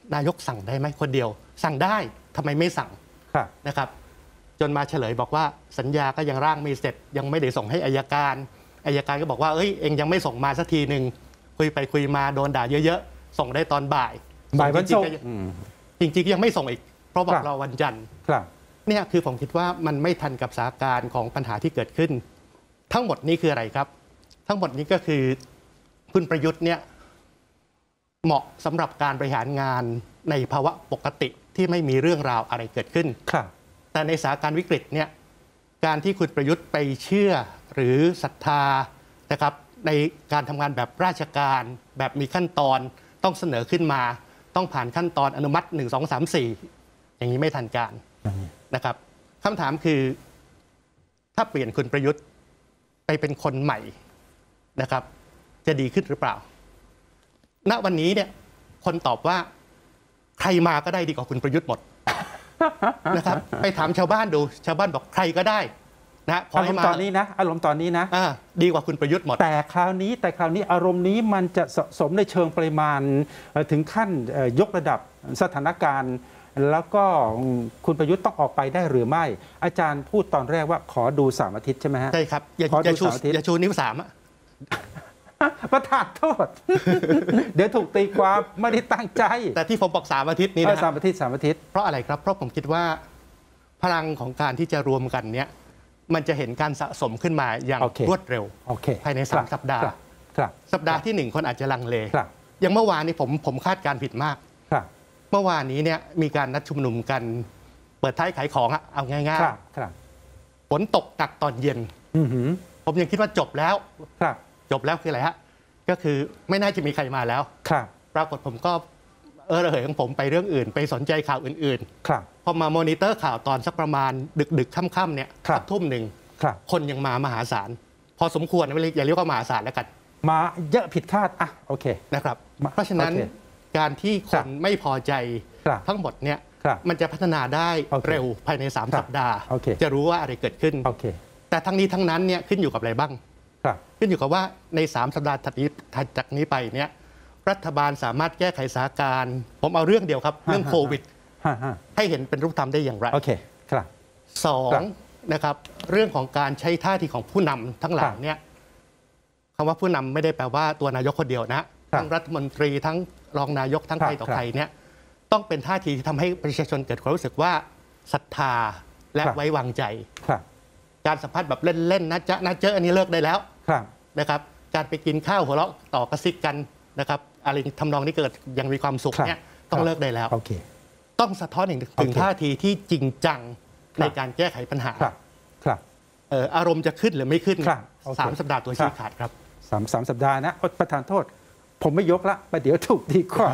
นายกสั่งได้ไหมคนเดียว สั่งได้ทำไมไม่สั่งนะครับจนมาเฉลยบอกว่าสัญญาก็ยังร่างไม่เสร็จยังไม่ได้ส่งให้อัยการอัยการก็บอกว่าเอ้ยเองยังไม่ส่งมาสักทีหนึ่งคุยไปคุยมาโดนด่าเยอะๆส่งได้ตอนบ่าย
บ่ายวันศุกร์
จริงๆยังไม่ส่งอีกเพราะบอกรอวันจันทร์เนี่ยคือผมคิดว่ามันไม่ทันกับสถานการณ์ของปัญหาที่เกิดขึ้นทั้งหมดนี้คืออะไรครับทั้งหมดนี้ก็คือคุณประยุทธ์เนี่ยเหมาะสำหรับการบริหารงานในภาวะปกติที่ไม่มีเรื่องราวอะไรเกิดขึ้นแต่ในสถานการณ์วิกฤตเนี่ยการที่คุณประยุทธ์ไปเชื่อหรือศรัทธานะครับในการทำงานแบบราชการแบบมีขั้นตอนต้องเสนอขึ้นมาต้องผ่านขั้นตอนอนุมัติหนึ่ง สอง สาม สี่อย่างนี้ไม่ทันการนะครับคำถามคือถ้าเปลี่ยนคุณประยุทธ์ไปเป็นคนใหม่นะครับจะดีขึ้นหรือเปล่าณวันนี้เนี่ยคนตอบว่าใครมาก็ได้ดีกว่าคุณประยุทธ์หมด นะครับไปถามชาวบ้านดูชาวบ้านบอกใครก็ได้นะ
อารมณ์ตอนนี้นะอารมณ์ตอนนี้นะ
ดีกว่าคุณประยุทธ์หมด
แต่คราวนี้แต่คราวนี้อารมณ์นี้มันจะสะสมในเชิงปริมาณถึงขั้นยกระดับสถานการณ์แล้วก็คุณประยุทธ์ต้องออกไปได้หรือไม่อาจารย์พูดตอนแรกว่าขอดูสามอาทิตย์ใช่ไหมฮะ
ใช่ครับอย่าอย่าชูอย่าชูนิ้วสามอะ
ประทานโทษเดี๋ยวถูกตีความไม่ได้ตั้งใจ
แต่ที่ผมบอกสามอาทิตย์นี้นะ
สามอาทิตย์สามอาทิตย์
เพราะอะไรครับเพราะผมคิดว่าพลังของการที่จะรวมกันเนี้ยมันจะเห็นการสะสมขึ้นมาอย่างรวดเร็วภายในสามสัปดาห์สัปดาห์ที่หนึ่งคนอาจจะลังเลอย่างเมื่อวานนี้ผมผมคาดการผิดมากเมื่อวานนี้เนี่ยมีการนัดชุมนุมกันเปิดท้ายขายของอะเอาง่ายๆฝนตกหนักตอนเย็นผมยังคิดว่าจบแล้วจบแล้วคืออะไรฮะก็คือไม่น่าจะมีใครมาแล้วปรากฏผมก็เออระเหยของผมไปเรื่องอื่นไปสนใจข่าวอื่นๆพอมามอนิเตอร์ข่าวตอนสักประมาณดึกๆค่ำๆเนี่ยสักทุ่มหนึ่งคนยังมามหาศาลพอสมควรอย่าเรียกว่ามหาศาลแล้วกัน
มาเยอะผิดคาดอ่ะโอเค
นะครับเพราะฉะนั้นการที่คนไม่พอใจทั้งหมดเนี่ยมันจะพัฒนาได้เร็วภายในสามสัปดาห์จะรู้ว่าอะไรเกิดขึ้นแต่ทั้งนี้ทั้งนั้นเนี่ยขึ้นอยู่กับอะไรบ้างขึ้นอยู่กับว่าในสามสัปดาห์ถัดนี้ถัดจากนี้ไปเนี่ยรัฐบาลสามารถแก้ไขสถานการณ์ผมเอาเรื่องเดียวครับเรื่องโควิดให้เห็นเป็นรูปธรรมได้อย่างไร
โอเคครับ
สองนะครับเรื่องของการใช้ท่าทีของผู้นำทั้งหลายเนี่ยคำว่าผู้นำไม่ได้แปลว่าตัวนายกคนเดียวนะทั้งรัฐมนตรีทั้งรองนายกทั้งใครต่อใครเนี่ยต้องเป็นท่าทีที่ทำให้ประชาชนเกิดความรู้สึกว่าศรัทธาและไว้วางใจการสัมภาษณ์แบบเล่นๆนะจ๊ะนะเจออันนี้เลิกได้แล้วนะครับการไปกินข้าวหัวเราะต่อกระซิกกันนะครับอะไรทำนองนี้เกิดยังมีความสุขเนี่ยต้องเลิกได้แล้วต้องสะท้อนถึงท่าทีที่จริงจังในการแก้ไขปัญหาอารมณ์จะขึ้นหรือไม่ขึ้นสามสัปดาห์ตัวชี้ขาดครับ
สามสามสัปดาห์นะประธานโทษผมไม่ยกละประเดี๋ยวถูกดีกว่า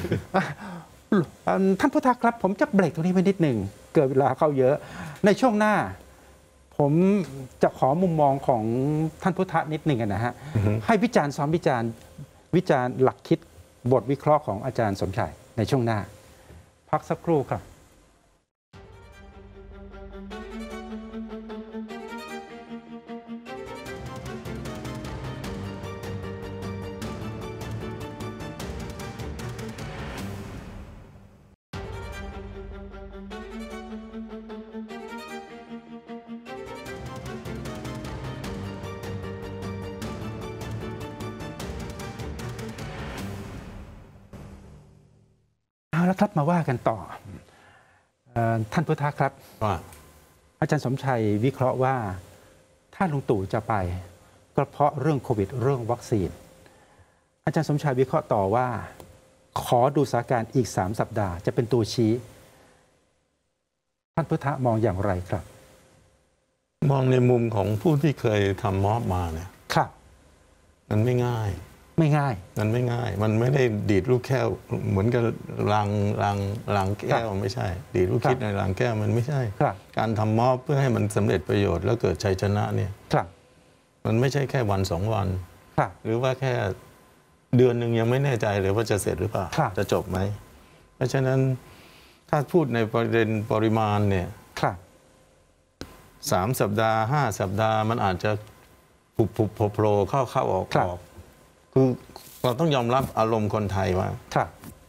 ท่านพุทธครับผมจะเบรกตรงนี้ไว้นิดหนึ่งเกิดเวลาเข้าเยอะในช่วงหน้าผมจะขอมุมมองของท่านพุทธนิดหนึ่งนะฮะให้วิจารณ์ซ้อมวิจารณ์วิจารณ์หลักคิดบทวิเคราะห์ของอาจารย์สมชัยในช่วงหน้าพักสักครู่ครับแล้วครับมาว่ากันต่อท่านพุทธครับอาจารย์สมชัยวิเคราะห์ว่าถ้าลุงตู่จะไปก็เพราะเรื่องโควิดเรื่องวัคซีนอาจารย์สมชัยวิเคราะห์ต่อว่าขอดูสถานการณ์อีกสามสัปดาห์จะเป็นตัวชี้ท่านพุทธมองอย่างไรครับ
มองในมุมของผู้ที่เคยทำม็อบมาเนี่ย
ครับ
มันไม่ง่าย
ไม่ง่าย
มันไม่ง่ายมันไม่ได้ดีดลูกแก้วเหมือนกับลังลังลังแก้วไม่ใช่ดีดลูกคิดในลังแก้วมันไม่ใช่การทำม็อบเพื่อให้มันสำเร็จประโยชน์แล้วเกิดชัยชนะเนี่ยมันไม่ใช่แค่วันสองวันหรือว่าแค่เดือนหนึ่งยังไม่แน่ใจเลยว่าจะเสร็จหรือเปล่าจะจบไหมเพราะฉะนั้นถ้าพูดในประเด็นปริมาณเนี่ยสามสัปดาห์ห้าสัปดาห์มันอาจจะผุบผุบโผล่เข้าเข้าออกออกคือเราต้องยอมรับอารมณ์คนไทยว่า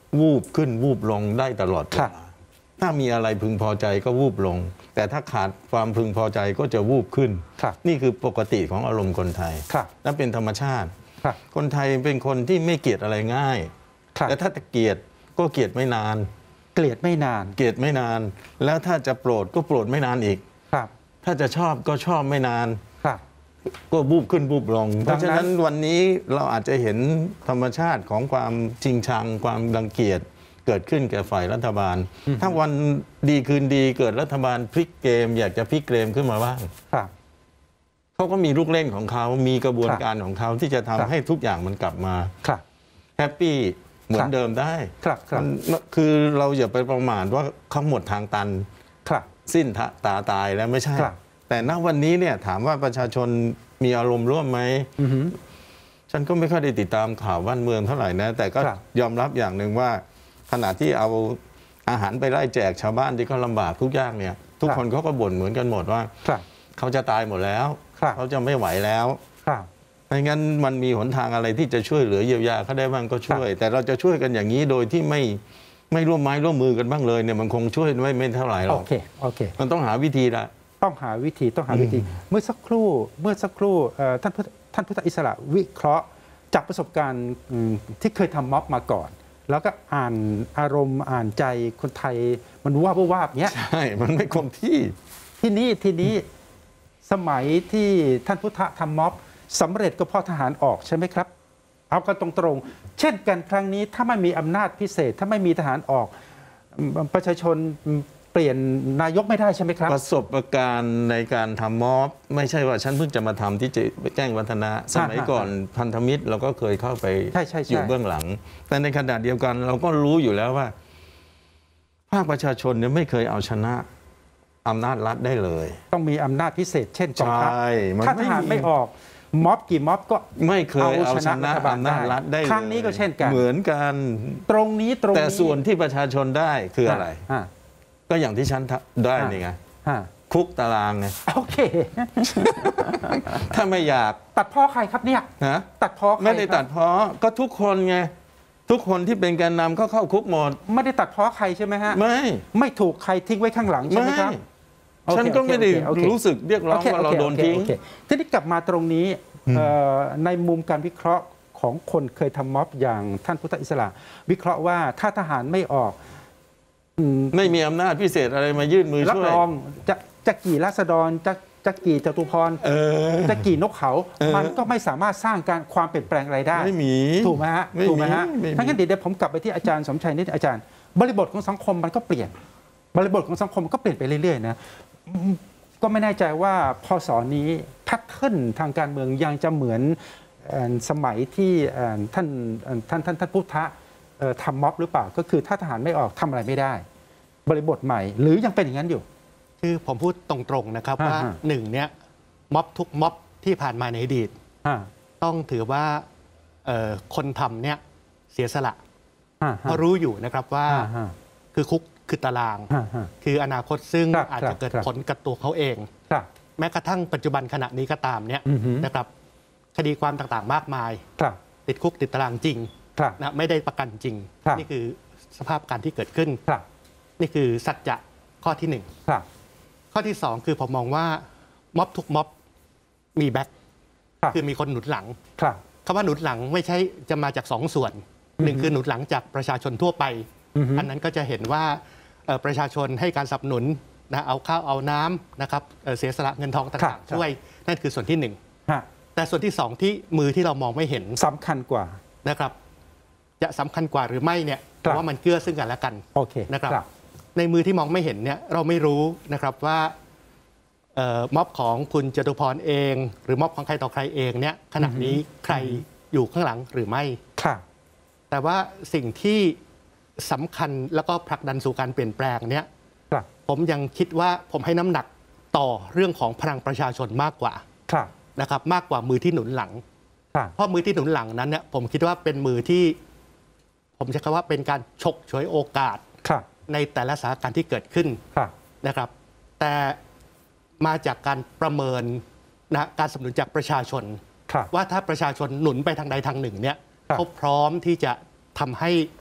วูบขึ้นวูบลงได้ตลอดเวลาถ้ามีอะไรพึงพอใจก็วูบลง แต่ถ้าขาดความพึงพอใจก็จะวูบขึ้น นี่คือปกติของอารมณ์คนไทยและเป็นธรรมชาติคนไทยเป็นคนที่ไม่เกลียดอะไรง่ายแต่ถ้าจะเกลียดก็เกลียดไม่นาน
เกลียดไม่นาน
เกลียดไม่นานแล้วถ้าจะโปรดก็โปรดไม่นานอีกถ้าจะชอบก็ชอบไม่นานก็บูบขึ้นบูบลงเพราะฉะนั้นวันนี้เราอาจจะเห็นธรรมชาติของความจริงชังความรังเกียจเกิดขึ้นแก่ฝ่ายรัฐบาลถ้าวันดีคืนดีเกิดรัฐบาลพลิกเกมอยากจะพลิกเกมขึ้นมาบ้างเขาก็มีลูกเล่นของเขามีกระบวนการของเขาที่จะทำให้ทุกอย่างมันกลับมาแฮปปี้เหมือนเดิมได้คือเราอย่าไปประมาทว่าเขาหมดทางตันสิ้นตาตายแล้วไม่ใช่แต่ณวันนี้เนี่ยถามว่าประชาชนมีอารมณ์ร่วมไหมฉันก็ไม่ค่อยได้ติดตามข่าวบ้านเมืองเท่าไหร่นะแต่ก็ยอมรับอย่างหนึ่งว่าขณะที่เอาอาหารไปไล่แจกชาวบ้านที่เขาลำบากทุกอย่างเนี่ยทุกคนเขาก็บ่นเหมือนกันหมดว่าเขาจะตายหมดแล้วเขาจะไม่ไหวแล้วไม่งั้นมันมีหนทางอะไรที่จะช่วยเหลือเยียวยาเขาได้บ้างก็ช่วยแต่เราจะช่วยกันอย่างนี้โดยที่ไม่ไม่ร่วมไม้ร่วมมือกันบ้างเลยเนี่ยมันคงช่วยไม่ไม่เท่าไหร่หรอกโอเคโอเคมันต้องหาวิธีละ
ต้องหาวิธีต้องหาวิธีเมื่อสักครู่เมื่อสักครู่ท่านท่านพุทธอิสระวิเคราะห์จากประสบการณ์ที่เคยทำม็อบมาก่อนแล้วก็อ่านอารมณ์อ่านใจคนไทยมันว่าบว่าเนี้ย
ใช่มันไม่คงที่
ที่นี้ที่นี้สมัยที่ท่านพุทธทำม็อบสำเร็จก็เพราะทหารออกใช่ไหมครับเอากันตรงๆเช่นกันครั้งนี้ถ้าไม่มีอำนาจพิเศษถ้าไม่มีทหารออกประชาชนเปลี่ยนนายกไม่ได้ใช่ไหมครับ
ประสบการณ์ในการทำม็อบไม่ใช่ว่าฉันเพิ่งจะมาทำที่แจ้งวัฒนะสมัยก่อนพันธมิตรเราก็เคยเข้าไปอยู่เบื้องหลังแต่ในขณะเดียวกันเราก็รู้อยู่แล้วว่าภาคประชาชนเนี่ยไม่เคยเอาชนะอำนาจรัฐได้เลย
ต้องมีอำนาจพิเศษเช่นกองทัพถ้าทหารไม่ออกม็อบกี่ม็อบก็
ไม่เคยเอาชนะอำนาจรัฐได้
ครั้งนี้ก็เช่นกัน
เหมือนกัน
ตรงนี้ตรงนี้
แต่ส่วนที่ประชาชนได้คืออะไรก็อย่างที่ฉันได้นี่ไงคุกตารางไง
โอเค
ถ้าไม่อยาก
ตัดพ้อใครครับเนี่ย
นะ
ตัดพ้อ
ไม่ได้ตัดพ้อก็ทุกคนไงทุกคนที่เป็นแกนนำก็เข้าคุกหมด
ไม่ได้ตัดพ้อใครใช่ไหมฮะ
ไม่
ไม่ถูกใครทิ้งไว้ข้างหลังใช่ไหมครับ
ฉันก็ไม่ได้รู้สึกเรียกร้องว่าเราโดนทิ้ง
ทีนี้กลับมาตรงนี้ในมุมการวิเคราะห์ของคนเคยทำม็อบอย่างท่านพุทธอิสระวิเคราะห์ว่าถ้าทหารไม่ออก
ไม่มีอำนาจพิเศษอะไรมายื่นมือช่วย
รับรองจะจะกี่ราษฎรจะจะกี่จตุพรจะกี่นกเขามันก็ไม่สามารถสร้างการความเปลี่ยนแปลงอะไรได้
ไม่มี
ถูกไหมฮะถูกไหมฮะทั้งนั้นเดี๋ยวผมกลับไปที่อาจารย์สมชัยนิดอาจารย์บริบทของสังคมมันก็เปลี่ยนบริบทของสังคมก็เปลี่ยนไปเรื่อยๆนะก็ไม่แน่ใจว่าพศนี้แพทเทิร์นทางการเมืองยังจะเหมือนสมัยที่ท่านท่านท่านท่านพุทธะทำม็อบหรือเปล่าก็คือถ้าทหารไม่ออกทำอะไรไม่ได้บริบทใหม่หรือยังเป็นอย่างนั้นอยู่
คือผมพูดตรงๆนะครับว่าหนึ่งเนี้ยม็อบทุกม็อบที่ผ่านมาในอดีตต้องถือว่าคนทำเนี่ยเสียสละเพราะรู้อยู่นะครับว่าคือคุกคือตารางคืออนาคตซึ่งอาจจะเกิดผลกับตัวเขาเองแม้กระทั่งปัจจุบันขณะนี้ก็ตามเนี่ยนะครับคดีความต่างๆมากมายติดคุกติดตารางจริงนะไม่ได้ประกันจริงนี่คือสภาพการที่เกิดขึ้นนี่คือสัจจะข้อที่หนึ่งข้อที่สองคือผมมองว่าม็อบทุกม็อบมีแบ็คคือมีคนหนุนหลังคำว่าหนุนหลังไม่ใช่จะมาจากสองส่วนหนึ่งคือหนุนหลังจากประชาชนทั่วไปอันนั้นก็จะเห็นว่าประชาชนให้การสนับสนุนนะเอาข้าวเอาน้ำนะครับเสียสละเงินทองต่างๆช่วยนั่นคือส่วนที่หนึ่งแต่ส่วนที่สองที่มือที่เรามองไม่เห็น
สำคัญกว่า
นะครับจะสำคัญกว่าหรือไม่เนี่ยว่ามันเกื้อซึ่งกันและกันนะครับในมือที่มองไม่เห็นเนี่ยเราไม่รู้นะครับว่าม็อบของคุณจตุพรเองหรือม็อบของใครต่อใครเองเนี่ยขณะนี้ใครอยู่ข้างหลังหรือไม่แต่ว่าสิ่งที่สำคัญแล้วก็ผลักดันสู่การเปลี่ยนแปลงเนี่ยผมยังคิดว่าผมให้น้ำหนักต่อเรื่องของพลังประชาชนมากกว่านะครับมากกว่ามือที่หนุนหลังเพราะมือที่หนุนหลังนั้นเนี่ยผมคิดว่าเป็นมือที่ผมใช้คำว่าเป็นการฉกฉวยโอกาสในแต่ละสถานการณ์ที่เกิดขึ้นนะครับแต่มาจากการประเมินนะการสนับสนุนจากประชาชนว่าถ้าประชาชนหนุนไปทางใดทางหนึ่งเนี่ยเขาพร้อมที่จะทำให้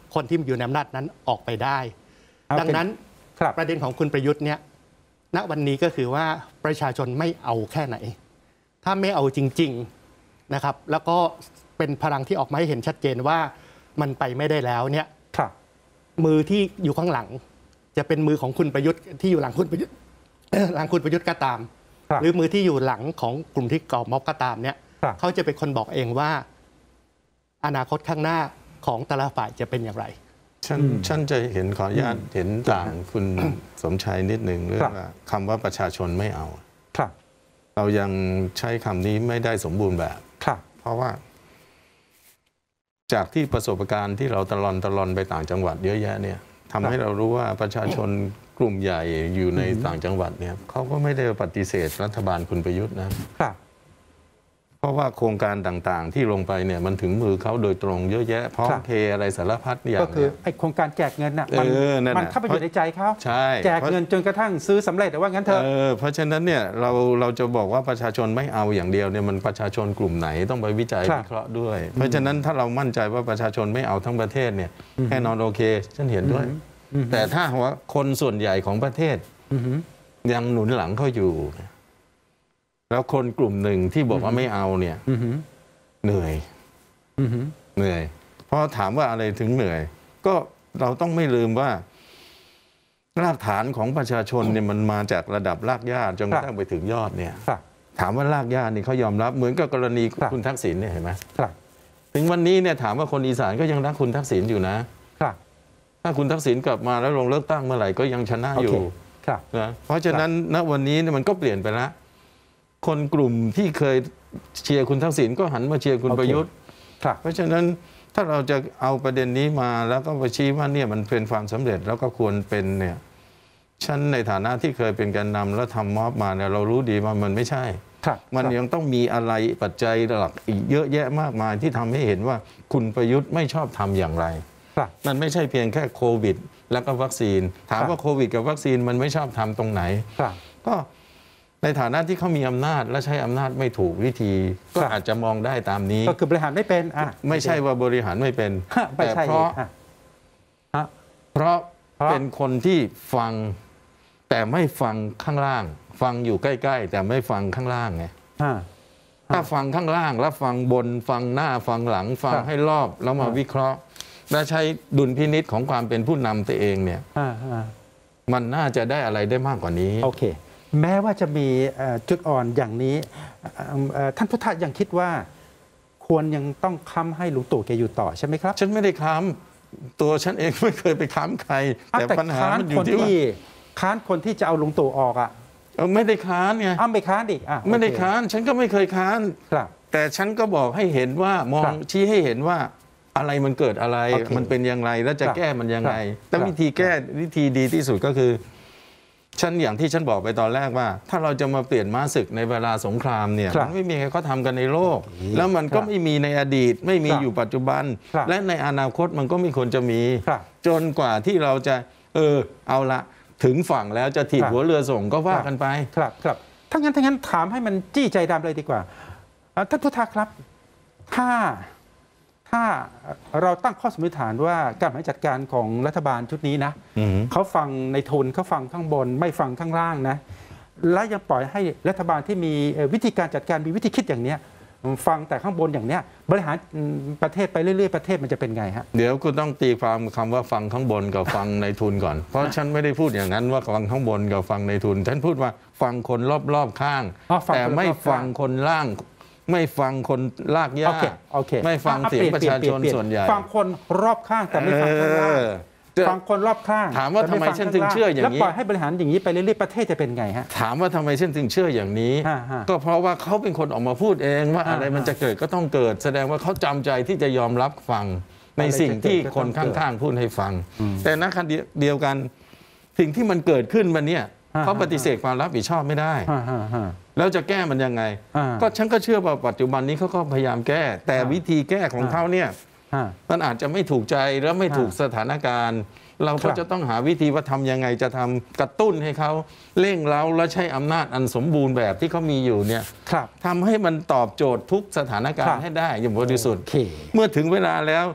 คนที่อยู่ในอำนาจนั้นออกไปได้ ดังนั้นประเด็นของคุณประยุทธ์เนี่ยณวันนี้ก็คือว่าประชาชนไม่เอาแค่ไหนถ้าไม่เอาจริงๆนะครับแล้วก็เป็นพลังที่ออกมาให้เห็นชัดเจนว่ามันไปไม่ได้แล้วเนี่ยมือที่อยู่ข้างหลังจะเป็นมือของคุณประยุทธ์ที่อยู่หลังคุณประยุทธ์ หลังคุณประยุทธ์ก็ตามหรือมือที่อยู่หลังของกลุ่มที่ก่อม็อบก็ตามเนี่ยเขาจะเป็นคนบอกเองว่าอนาคตข้างหน้าของแต่ละฝ่ายจะเป็นอย่างไร
ฉันฉันจะเห็นขออนุญาตเห็นต่างคุณสมชัยนิดหนึ่งเรื่องว่าคำว่าประชาชนไม่เอาเรายังใช้คำนี้ไม่ได้สมบูรณ์แบบเพราะว่าจากที่ประสบการณ์ที่เราตลอนตลอนไปต่างจังหวัดเยอะแยะเนี่ยทำให้เรารู้ว่าประชาชนกลุ่มใหญ่อยู่ในต่างจังหวัดเนี่ยเขาก็ไม่ได้ปฏิเสธรัฐบาลคุณประยุทธ์นะเพราะว่าโครงการต่างๆที่ลงไปเนี่ยมันถึงมือเขาโดยตรงเยอะแยะพร้อมเพย์อะไรสารพัดอย่าง
ก็คือไอ้โครงการแจกเงินน่ะมันเข้าไปอยู่ในใจเขาแจกเงินจนกระทั่งซื้อสำเร็จแต่ว่างั้นเถอะ
เพราะฉะนั้นเนี่ยเราเราจะบอกว่าประชาชนไม่เอาอย่างเดียวเนี่ยมันประชาชนกลุ่มไหนต้องไปวิจัยวิเคราะห์ด้วยเพราะฉะนั้นถ้าเรามั่นใจว่าประชาชนไม่เอาทั้งประเทศเนี่ยแน่นอนโอเคฉันเห็นด้วยแต่ถ้าว่าคนส่วนใหญ่ของประเทศยังหนุนหลังเขาอยู่แล้วคนกลุ่มหนึ่งที่บอกว่าไม่เอาเนี่ยเหนื่อยเหนื่อยเพราะถามว่าอะไรถึงเหนื่อยก็เราต้องไม่ลืมว่ารากฐานของประชาชนเนี่ยมันมาจากระดับรากหญ้าจนกระทั่งไปถึงยอดเนี่ยถามว่ารากหญ้านี่เขายอมรับเหมือนกับกรณีคุณทักษิณเนี่ยเห็นไหมถึงวันนี้เนี่ยถามว่าคนอีสานก็ยังรักคุณทักษิณอยู่นะถ้าคุณทักษิณกลับมาแล้วลงเลือกตั้งเมื่อไหร่ก็ยังชนะอยู่นะเพราะฉะนั้นณวันนี้มันก็เปลี่ยนไปแล้วคนกลุ่มที่เคยเชียร์คุณทักษิณก็หันมาเชียร์คุณประยุทธ์เพราะฉะนั้นถ้าเราจะเอาประเด็นนี้มาแล้วก็ไปชี้ว่าเนี่ยมันเป็นความสำเร็จแล้วก็ควรเป็นเนี่ยฉันในฐานะที่เคยเป็นแกนนำแล้วทำม็อบมาเนี่ยเรารู้ดีว่ามันไม่ใช่มันยังต้องมีอะไรปัจจัยหลักอีกเยอะแยะมากมายที่ทำให้เห็นว่าคุณประยุทธ์ไม่ชอบทำอย่างไรมันไม่ใช่เพียงแค่โควิดแล้วก็วัคซีนถามว่าโควิดกับวัคซีนมันไม่ชอบทำตรงไหนก็ในฐานะที่เขามีอำนาจและใช้อำนาจไม่ถูกวิธีก็อาจจะมองได้ตามนี้
ก็คือบริหารไม่เป็นอ่ะ
ไม่ใช่ว่าบริหารไม่เป็นแต่เพราะเพราะเป็นคนที่ฟังแต่ไม่ฟังข้างล่างฟังอยู่ใกล้ๆแต่ไม่ฟังข้างล่างไงถ้าฟังข้างล่างแล้วฟังบนฟังหน้าฟังหลังฟังให้รอบแล้วมาวิเคราะห์และใช้ดุลพินิจของความเป็นผู้นำตัวเองเนี่ยมันน่าจะได้อะไรได้มากกว่านี้
โอเคแม้ว่าจะมีจุดอ่อนอย่างนี้ท่านพุทธะยังคิดว่าควรยังต้องค้ำให้ลุงตู่แกอยู่ต่อใช่ไหมครับ
ฉันไม่ได้ค้ำตัวฉันเองไม่เคยไปค้ำใครแต่ปัญหามันอยู่ที่ว่า
ค้านคนที่จะเอาลุงตู่ออกอ่ะ
ไม่ได้ค้านไง
อ้าวไม่ค้านดิ
ไม่ได้ค้านฉันก็ไม่เคยค้านแต่ฉันก็บอกให้เห็นว่ามองชี้ให้เห็นว่าอะไรมันเกิดอะไรมันเป็นอย่างไรแล้วจะแก้มันยังไงแต่วิธีแก้วิธีดีที่สุดก็คือฉันอย่างที่ฉันบอกไปตอนแรกว่าถ้าเราจะมาเปลี่ยนม้าศึกในเวลาสงครามเนี่ยมันไม่มีใครเขาทำกันในโลกแล้วมันก็ไม่มีในอดีตไม่มีอยู่ปัจจุบันและในอนาคตมันก็ไม่ควรจะมีจนกว่าที่เราจะเออเอาละถึงฝั่งแล้วจะถีบหัวเรือส่งก็ว่ากันไป
ครับครับถ้างั้นถ้างั้นถามให้มันจี้ใจดำเลยดีกว่าท่านพุทธะครับถ้าถ้าเราตั้งข้อสมมติฐานว่าการบริหารจัดการของรัฐบาลชุดนี้นะเขาฟังในทุนเขาฟังข้างบนไม่ฟังข้างล่างนะและยังปล่อยให้รัฐบาลที่มีวิธีการจัดการมีวิธีคิดอย่างเนี้ยฟังแต่ข้างบนอย่างเนี้ยบริหารประเทศไปเรื่อยๆประเทศมันจะเป็นไงฮะ
เดี๋ยวคุณต้องตีความคำว่าฟังข้างบนกับฟังในทุนก่อนเพราะฉันไม่ได้พูดอย่างนั้นว่าฟังข้างบนกับฟังในทุนฉันพูดว่าฟังคนรอบๆข้างแต่ไม่ฟังคนล่างไม่ฟังคนลากย่าไม่ฟังเสียงประชาชนส่วนใหญ่
ฟังคนรอบข้างแต่ไม่ฟังคนล่างฟังคนรอบข้าง
ถามว่าทำไมฉันถึงเชื่ออย่างนี้
แล้วปล่อยให้บริหารอย่างนี้ไปเรื่อยๆประเทศจะเป็นไงฮะ
ถามว่าทำไมฉันถึงเชื่ออย่างนี้ก็เพราะว่าเขาเป็นคนออกมาพูดเองว่าอะไรมันจะเกิดก็ต้องเกิดแสดงว่าเขาจำใจที่จะยอมรับฟังในสิ่งที่คนข้างๆพูดให้ฟังแต่ณขณะเดียวกันสิ่งที่มันเกิดขึ้นมันเนี่ยเขาปฏิเสธความรับผิดชอบไม่ได้แล้วจะแก้มันยังไงก็ฉันก็เชื่อว่าปัจจุบันนี้เขาก็พยายามแก้แต่วิธีแก้ของเขาเนี่ยมันอาจจะไม่ถูกใจแล้วไม่ถูกสถานการณ์เราก็จะต้องหาวิธีว่าทำยังไงจะทำกระตุ้นให้เขาเร่งเร้าและใช้อำนาจอันสมบูรณ์แบบที่เขามีอยู่เนี่ยทำให้มันตอบโจทย์ทุกสถานการณ์ให้ได้อย่างบริสุทธิ์เมื่อถึงเวลาแล้ว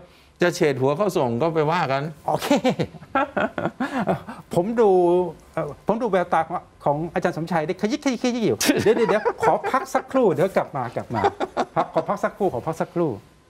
จะเฉดหัวเขาส่งก็ไปว่ากัน
โอเค ผมดูผมดูแววตาของของอาจารย์สมชัยได้ขยิกขยิกขยิกอยู่ เดี๋ยวเดี๋ยวขอพักสักครู่เดี๋ยวกลับมากลับมาพักขอพักสักครู่ขอพักสักครู่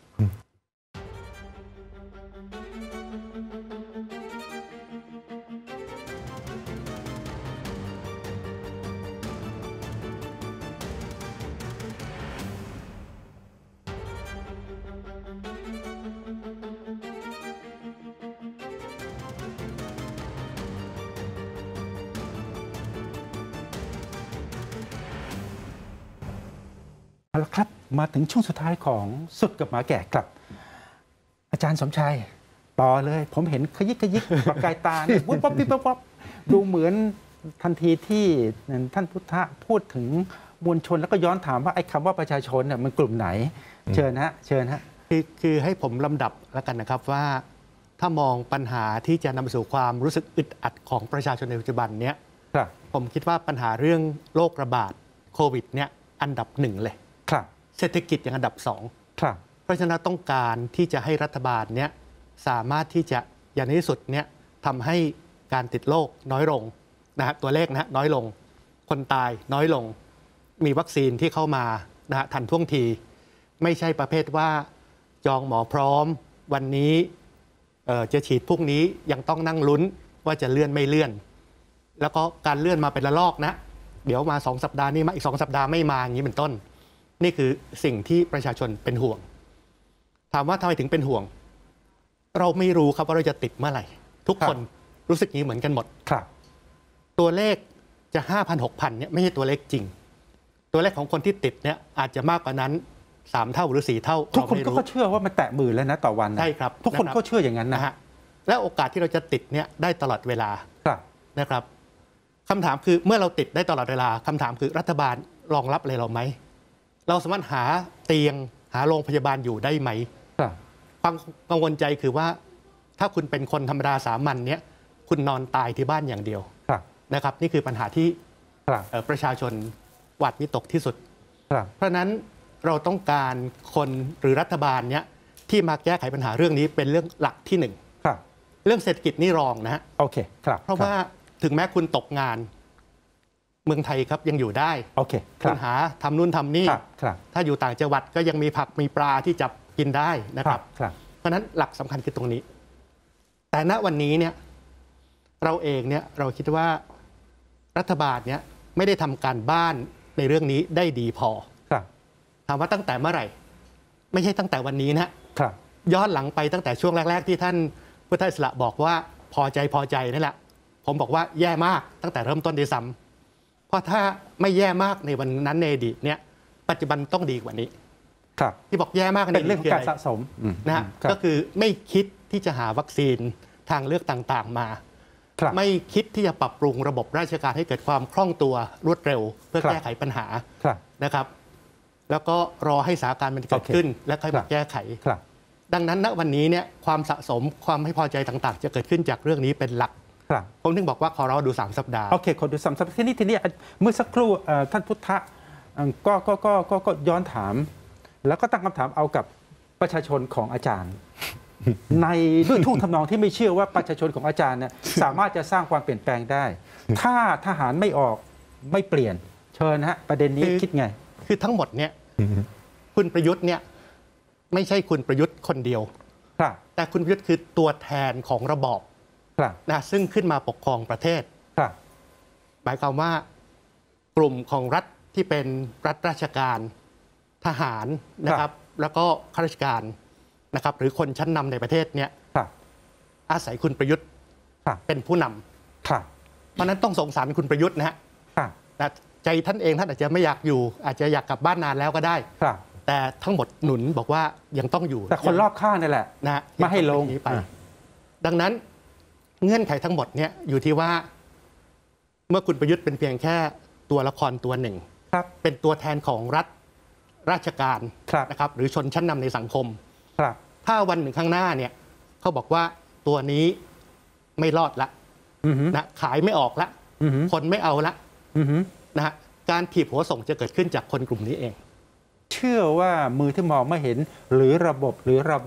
เอาละครับมาถึงช่วงสุดท้ายของสุดกับหมาแก่ครับอาจารย์สมชัยต่อเลยผมเห็นขยิกขยิกประกายตาเนี่ยวุ้บวับวิบวับวับดูเหมือนทันทีที่ท่านพุทธะพูดถึงมวลชนแล้วก็ย้อนถามว่าไอ้คำว่าประชาชนเนี่ยมันกลุ่มไหนเชิญฮะเชิญฮะ
คือคือให้ผมลำดับแล้วกันนะครับว่าถ้ามองปัญหาที่จะนำไปสู่ความรู้สึกอึดอัดของประชาชนในปัจจุบันเนี้ยผมคิดว่าปัญหาเรื่องโรคระบาดโควิดเนี่ยอันดับหนึ่งเลยเศรษฐกิจอย่างอันดับสองเพราะฉะนั้นต้องการที่จะให้รัฐบาลเนี้ยสามารถที่จะอย่างที่สุดเนี้ยทำให้การติดโรคน้อยลงนะฮะตัวเลขนะฮะน้อยลงคนตายน้อยลงมีวัคซีนที่เข้ามานะฮะทันท่วงทีไม่ใช่ประเภทว่าจองหมอพร้อมวันนี้จะฉีดพรุ่งนี้ยังต้องนั่งลุ้นว่าจะเลื่อนไม่เลื่อนแล้วก็การเลื่อนมาเป็นระลอกนะเดี๋ยวมาสองสัปดาห์นี้มาอีกสองสัปดาห์ไม่มาอย่างนี้เป็นต้นนี่คือสิ่งที่ประชาชนเป็นห่วงถามว่าทำไมถึงเป็นห่วงเราไม่รู้ครับว่าเราจะติดเมื่อไหร่ทุกคนรู้สึกนี้เหมือนกันหมดครับตัวเลขจะ ห้าพัน หกพัน เนี่ยไม่ใช่ตัวเลขจริงตัวเลขของคนที่ติดเนี่ยอาจจะมากกว่านั้นสามเท่าหรือสี่เท่า
ทุกคนก็เชื่อว่ามันแตะหมื่นแล้วนะต่อวัน
ใช่ครับ
ทุกคนก็เชื่ออย่างนั้นนะฮะ
และโอกาสที่เราจะติดเนี่ยได้ตลอดเวลานะครับคำถามคือเมื่อเราติดได้ตลอดเวลาคำถามคือรัฐบาลรองรับอะไรเราไหมเราสามารถหาเตียงหาโรงพยาบาลอยู่ได้ไหมความกังวลใจคือว่าถ้าคุณเป็นคนธรรมดาสามัญเนี่ยคุณนอนตายที่บ้านอย่างเดียวนะครับนี่คือปัญหาที่ประชาชนหวาดวิตกที่สุดเพราะนั้นเราต้องการคนหรือรัฐบาลเนี้ยที่มาแก้ไขปัญหาเรื่องนี้เป็นเรื่องหลักที่หนึ่งเรื่องเศรษฐกิจนี่รองนะฮะ
โอเคครับ
เพราะว่าถึงแม้คุณตกงานเมืองไทยครับยังอยู่ได้
โอเค
ปัญหาทำนู่นทำนี่ถ้าอยู่ต่างจังหวัดก็ยังมีผักมีปลาที่จับกินได้นะครับเพราะฉะนั้นหลักสำคัญคือตรงนี้แต่ณวันนี้เนี่ยเราเองเนี่ยเราคิดว่ารัฐบาลเนี่ยไม่ได้ทำการบ้านในเรื่องนี้ได้ดีพอถามว่าตั้งแต่เมื่อไหร่ไม่ใช่ตั้งแต่วันนี้นะย้อนหลังไปตั้งแต่ช่วงแรกๆที่ท่านพุทธอิสระบอกว่าพอใจพอใจนั่นแหละผมบอกว่าแย่มากตั้งแต่เริ่มต้นด้วยซ้ำเพราะถ้าไม่แย่มากในวันนั้นในอดีตเนี่ยปัจจุบันต้องดีกว่านี้ที่บอกแย่มาก
เป็นเรื่องการสะสม
นะฮะก็คือไม่คิดที่จะหาวัคซีนทางเลือกต่างๆมาไม่คิดที่จะปรับปรุงระบบราชการให้เกิดความคล่องตัวรวดเร็วเพื่อแก้ไขปัญหานะครับแล้วก็รอให้สถานการณ์มันเกิดขึ้นและค่อยมาแก้ไขดังนั้นณวันนี้เนี่ยความสะสมความไม่พอใจต่างๆจะเกิดขึ้นจากเรื่องนี้เป็นหลักผมถึงบอกว่าขอรอดูสามสัปดาห์
โอเคขอดูสามสัปดาห์ทีนี้ทีนี้เมื่อสักครู่ท่านพุทธะก็ก็ก็ก็ก็ย้อนถามแล้วก็ตั้งคำถามเอากับประชาชนของอาจารย์ ในด้วยทุ่งทำนองที่ไม่เชื่อว่าประชาชนของอาจารย์เนี่ยสามารถจะสร้างความเปลี่ยนแปลงได้ ถ้าทหารไม่ออกไม่เปลี่ยนเชิญฮะประเด็นนี้คิดไง
คือทั้งหมดเนี่ยคุณประยุทธ์เนี่ยไม่ใช่คุณประยุทธ์คนเดียวแต่คุณประยุทธ์คือตัวแทนของระบอบนะซึ่งขึ้นมาปกครองประเทศหมายความว่ากลุ่มของรัฐที่เป็นรัฐราชการทหารนะครับแล้วก็ข้าราชการนะครับหรือคนชั้นนำในประเทศเนี่ยอาศัยคุณประยุทธ์เป็นผู้นำเพราะนั้นต้องสงสารคุณประยุทธ์นะฮะใจท่านเองท่านอาจจะไม่อยากอยู่อาจจะอยากกลับบ้านนานแล้วก็ได้แต่ทั้งหมดหนุนบอกว่ายังต้องอยู่
แต่คนรอบข้างนี่แหละ
นะ
ไม่ให้ลง
ไปดังนั้นเงื่อนไขทั้งหมดเนี่ยอยู่ที่ว่าเมื่อคุณประยุทธ์เป็นเพียงแค่ตัวละครตัวหนึ่งเป็นตัวแทนของรัฐราชการนะครับหรือชนชั้นนำในสังคมถ้าวันหนึ่งข้างหน้าเนี่ยเขาบอกว่าตัวนี้ไม่รอดละนะขายไม่ออกละคนไม่เอาละนะฮะการถีบหัวส่งจะเกิดขึ้นจากคนกลุ่มนี้เอง
เชื่อว่ามือที่มองไม่เห็นหรือระบบหรือระบอบ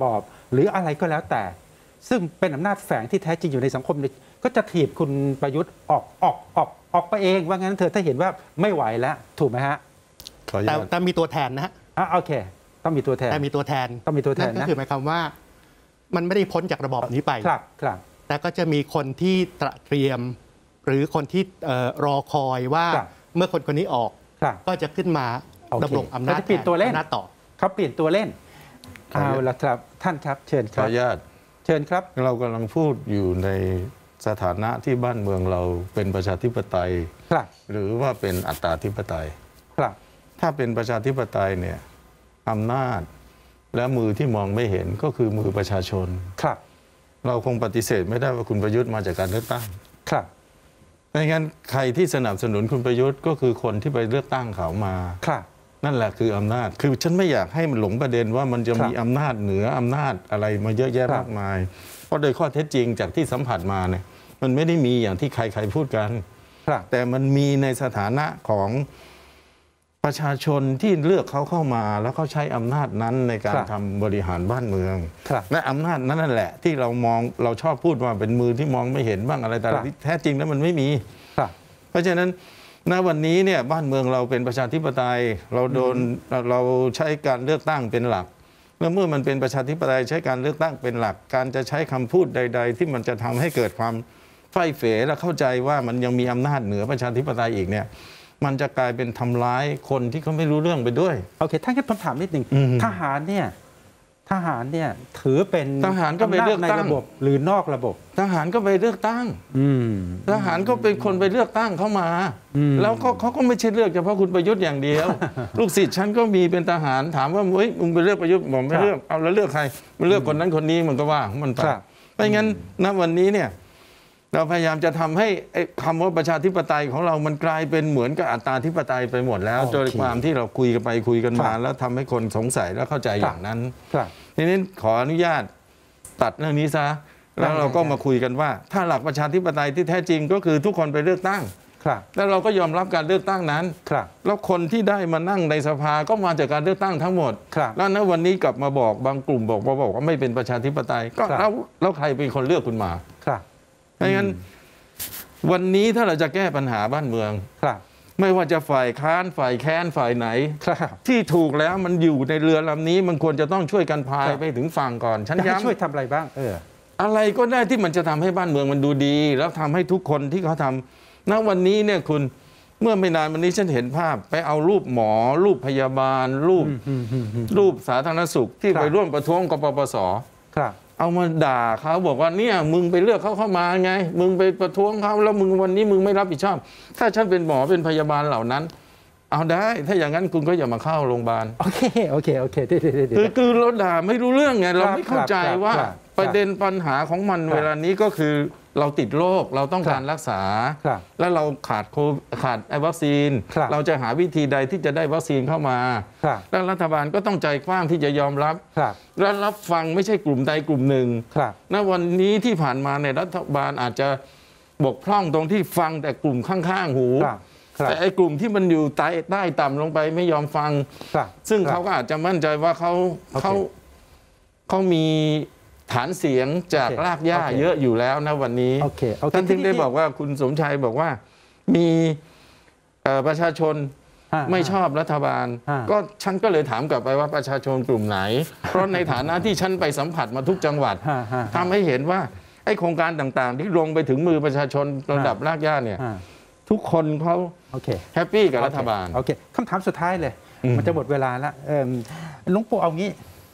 หรืออะไรก็แล้วแต่ ซึ่งเป็นอำนาจแฝงที่แท้จริงอยู่ในสังคมก็จะถีบคุณประยุทธ์ออกออกออกออกไปเองว่างั้นเถอะถ้าเห็นว่าไม่ไหวแล้วถูกไหมฮะ
แต่แต่มีตัวแทนนะฮะ
อ่ะโอเคต้องมีตัวแทน
แต่มีตัวแทน
ต้องมีตัวแทนนะ
นั่นก็คือหมายความว่ามันไม่ได้พ้นจากระบอบนี้ไป
ครับครับ
แต่ก็จะมีคนที่ตระเตรียม หรือคนที่เอ่อรอคอยว่า
ครับ
เมื่อคนคนนี้ออก
ครับ
ก็จะขึ้นมา
โอเค
ดำรงอำนาจ
เขาจะเปลี่ยนตัวเล่น
อำนาจต่อ
เขาเปลี่ยนตัวเล่น
ขออนุญาต
เอาละครับท่านครับเชิญค
ขอ
รับ
อนุญาต
เชิญครับ
เรากำลังพูดอยู่ในสถานะที่บ้านเมืองเราเป็นประชาธิปไตย
ครับ
หรือว่าเป็นอัตตาธิปไตย
ครับ
ถ้าเป็นประชาธิปไตยเนี่ยอำนาจและมือที่มองไม่เห็นก็คือมือประชาชน
ครับ
เราคงปฏิเสธไม่ได้ว่าคุณประยุทธ์มาจากการเลือกตั้ง
ครับ
ไม่งั้นใครที่สนับสนุนคุณประยุทธ์ก็คือคนที่ไปเลือกตั้งเขามา
ครับ
นั่นแหละคืออำนาจ คือฉันไม่อยากให้มันหลงประเด็นว่ามันจะ
ครับ
มีอำนาจเหนืออำนาจอะไรมาเยอะแยะ
ครับ
มากมาย เพราะโดยข้อเท็จจริงจากที่สัมผัสมาเนี่ยมันไม่ได้มีอย่างที่ใครๆพูดกัน
ครับ
แต่มันมีในสถานะของประชาชนที่เลือกเขาเข้ามา แล้วเขาใช้อำนาจนั้นในการ
ครับ
ทำบริหารบ้านเมือง
ครับ
และอำนาจนั้นนั่นแหละ ที่เรามองเราชอบพูดว่าเป็นมือที่มองไม่เห็นบ้างอะไรแต่
ครับ
แท้จริงแล้วมันไม่มี
ครับ
เพราะฉะนั้นณวันนี้เนี่ยบ้านเมืองเราเป็นประชาธิปไตย เราโดนเราใช้การเลือกตั้งเป็นหลักแล้วเมื่อมันเป็นประชาธิปไตยใช้การเลือกตั้งเป็นหลัก การจะใช้คำพูดใด ๆ ที่มันจะทำให้เกิดความไฝ่เฝและเข้าใจว่ามันยังมีอำนาจเหนือประชาธิปไตยอีกเนี่ยมันจะกลายเป็นทำร้ายคนที่เขาไม่รู้เรื่องไปด้วย
โอเคท่านครับผมถามนิดหนึ่ง
อืม
ทหารเนี่ยทหารเนี่ยถือเป็น
ทหารก็ไปเลือกตั้ง
ำนาจในระบบหรือนอกระบบ
ทหารก็ไปเลือกตั้ง
อืม
ทหารก็เป็นคนไปเลือกตั้งเข้ามา
อืม
แล้วก็เขาก็ไม่ใช่เลือกเฉพาะคุณประยุทธ์อย่างเดียว ลูกศิษย์ฉันก็มีเป็นทหารถามว่าเฮ้ยมึงไปเลือกประยุทธ์ผมไม่เลือกเอาแล้วเลือกใครมันเลือกคนนั้นคนนี้มันก็ว่าของมันไป
ครับ
ไม่งั้นณวันนี้เนี่ยเราพยายามจะทำให้ไอ้คำว่าประชาธิปไตยของเรามันกลายเป็นเหมือนกับอัตตาธิปไตยไปหมดแล้ว
โอเค
โดยความที่เราคุยกันไปคุยกันมา
ครับ
แล้วทำให้คนสงสัยและเข้าใจ
ครับ
อย่างนั้น
ครับ
ทีนี้ขออนุญาตตัดเรื่องนี้ซะแล้วเราก็มาคุยกันว่า ถ้าหลักประชาธิปไตยที่แท้จริงก็คือทุกคนไปเลือกตั้ง
ครับ
แล้วเราก็ยอมรับการเลือกตั้งนั้น
ครับ
แล้วคนที่ได้มานั่งในสภาก็มาจากการเลือกตั้งทั้งหมด
ครับ
แล้วณวันนี้กลับมาบอกบางกลุ่มบอกว่าบอกว่าไม่เป็นประชาธิปไตย ก็
ครับ
แล้วแล้วใครเป็นคนเลือกคุณมา
ครับ
เพราะงั้นวันนี้ถ้าเราจะแก้ปัญหาบ้านเมือง
ครับ
ไม่ว่าจะฝ่ายค้านฝ่ายแค้นฝ่ายไหน
ครับ
ที่ถูกแล้วมันอยู่ในเรือลำนี้ มันควรจะต้องช่วยกันพาย
ครับ
ไปถึงฝั่งก่อนฉัน
จะให้
ย้ำ
ช่วยทำอะไรบ้าง เออ
อะไรก็ได้ที่มันจะทำให้บ้านเมืองมันดูดี แล้วทำให้ทุกคนที่เขาทำณวันนี้เนี่ยคุณเมื่อไม่นานวันนี้ฉันเห็นภาพ ไปเอารูปหมอ รูปพยาบาล รูปรูปสาธารณสุขที่
ครับ
ไปร่วมประท้วงกปปส
ครับ
เอามาด่าเขาบอกว่าเนี่ยมึงไปเลือกเขาเข้ามาไง มึงไปประท้วงเขาแล้วมึงวันนี้มึงไม่รับผิดชอบ ถ้าฉันเป็นหมอเป็นพยาบาลเหล่านั้น เอาได้ถ้าอย่างนั้นคุณก็อย่ามาเข้าโรงพยาบาล
โอเค โอเค โอเคเดี๋ยวเดี๋ยวเดี๋ยว
คือคือเราด่าไม่รู้เรื่องไงเรา
ครับ
ไม่เข้าใจ
ครับ
ว่า
ครับ
ประเด็นปัญหาของมัน
ครับ
เวลานี้ก็คือเราติดโรคเราต้อง
ครับ
การรักษา
ครับ
แล้วเราขาดโคขาดไอ้วัคซีน
ครับ
เราจะหาวิธีใดที่จะได้วัคซีนเข้ามา
ครับ
แล้วรัฐบาลก็ต้องใจกว้างที่จะยอมรับ
ครับ
และรับฟังไม่ใช่กลุ่มใดกลุ่มหนึ่ง
ครับ
ณวันนี้ที่ผ่านมาในยรัฐบาลอาจจะบกพร่องตรงที่ฟังแต่กลุ่มข้างๆหู
ครับ ครับ
แต่ไอ้กลุ่มที่มันอยู่ใต้ใต้ต่ำลงไปไม่ยอมฟัง
ครับ
ซึ่ง
ครับ
เขาก็อาจจะมั่นใจว่าเขา
โอเค
เขาเขามีฐานเสียงจาก
โอเค
รากหญ้า
โอเค
เยอะอยู่แล้วนะวันนี้
โอเคโอเค
ท่านถึงได้
ทีนี้
บอกว่าคุณสมชัยบอกว่ามีเอ่อประชาชน
อ่า
ไม่ชอบรัฐบาล
อ่า
ก็ฉันก็เลยถามกลับไปว่าประชาชนกลุ่มไหน เพราะในฐานะที่ฉันไปสัมผัสมาทุกจังหวัด
ฮะฮะ
ทำให้เห็นว่าไอ้โครงการต่างๆ ที่ลงไปถึงมือประชาชนระดับรากหญ้าเนี่ย
อ่า
ทุกคนเขา
โอเค
แฮปปี้กับรัฐบาล
โอเคคำถามสุดท้ายเลย
อืม
มันจะหมดเวลาแล้วเอิ่มหลวงปู่เอางี้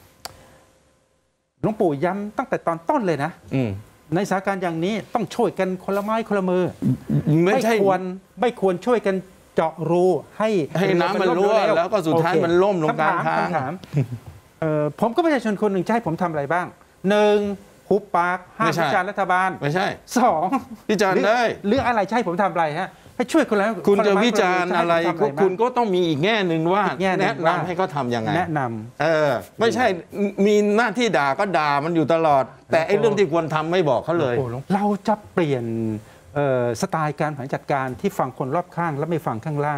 หลวงปู่ย้ำตั้งแต่ตอนต้นเลยนะ
อืม
ในสถานการณ์อย่างนี้ต้องช่วยกันคนละไม้คนละมือ
ไม่ใช่
ควรไม่ควรช่วยกันเจาะรูให้
ให้น้ำมันรั่ว
เร็
แล้วก็สุดท้าย
โอเค
มันล่มลงกลางทาง
คำถามเอ่อผมก็ประชาชนคนหนึ่งจะให้ผมทำอะไรบ้างหนึ่งหุบปากห้าม
ไม่ใช่
วิจารณ์รัฐบาล
ไม่ใช่
สอง
วิจารณ์ได้
หรืออะไรจะให้ผมทำอะไรฮะให้ช่วยคนละ
คุณ
นล
จะ
ไม้
วิจารณ์
คนล
อะไร
มืจให้ผมทำ
ก็
บ้าง
คุณก็ต้องมีอีกแง่หนึ่งว่า
อีกแง่หนึ่ง
แนะ
ว่า
นำให้เขาทำยังไง
แนะนำ
เออไม่ใช่มีหน้าที่ด่าก็ด่ามันอยู่ตลอด แต่ไอ้เรื่องที่ควรทำไม่บอกเขาเลย
โอ้หลวงเราจะเปลี่ยนเอ่อสไตล์การบริหารจัดการที่ฟังคนรอบข้างและไม่ฟังข้างล่าง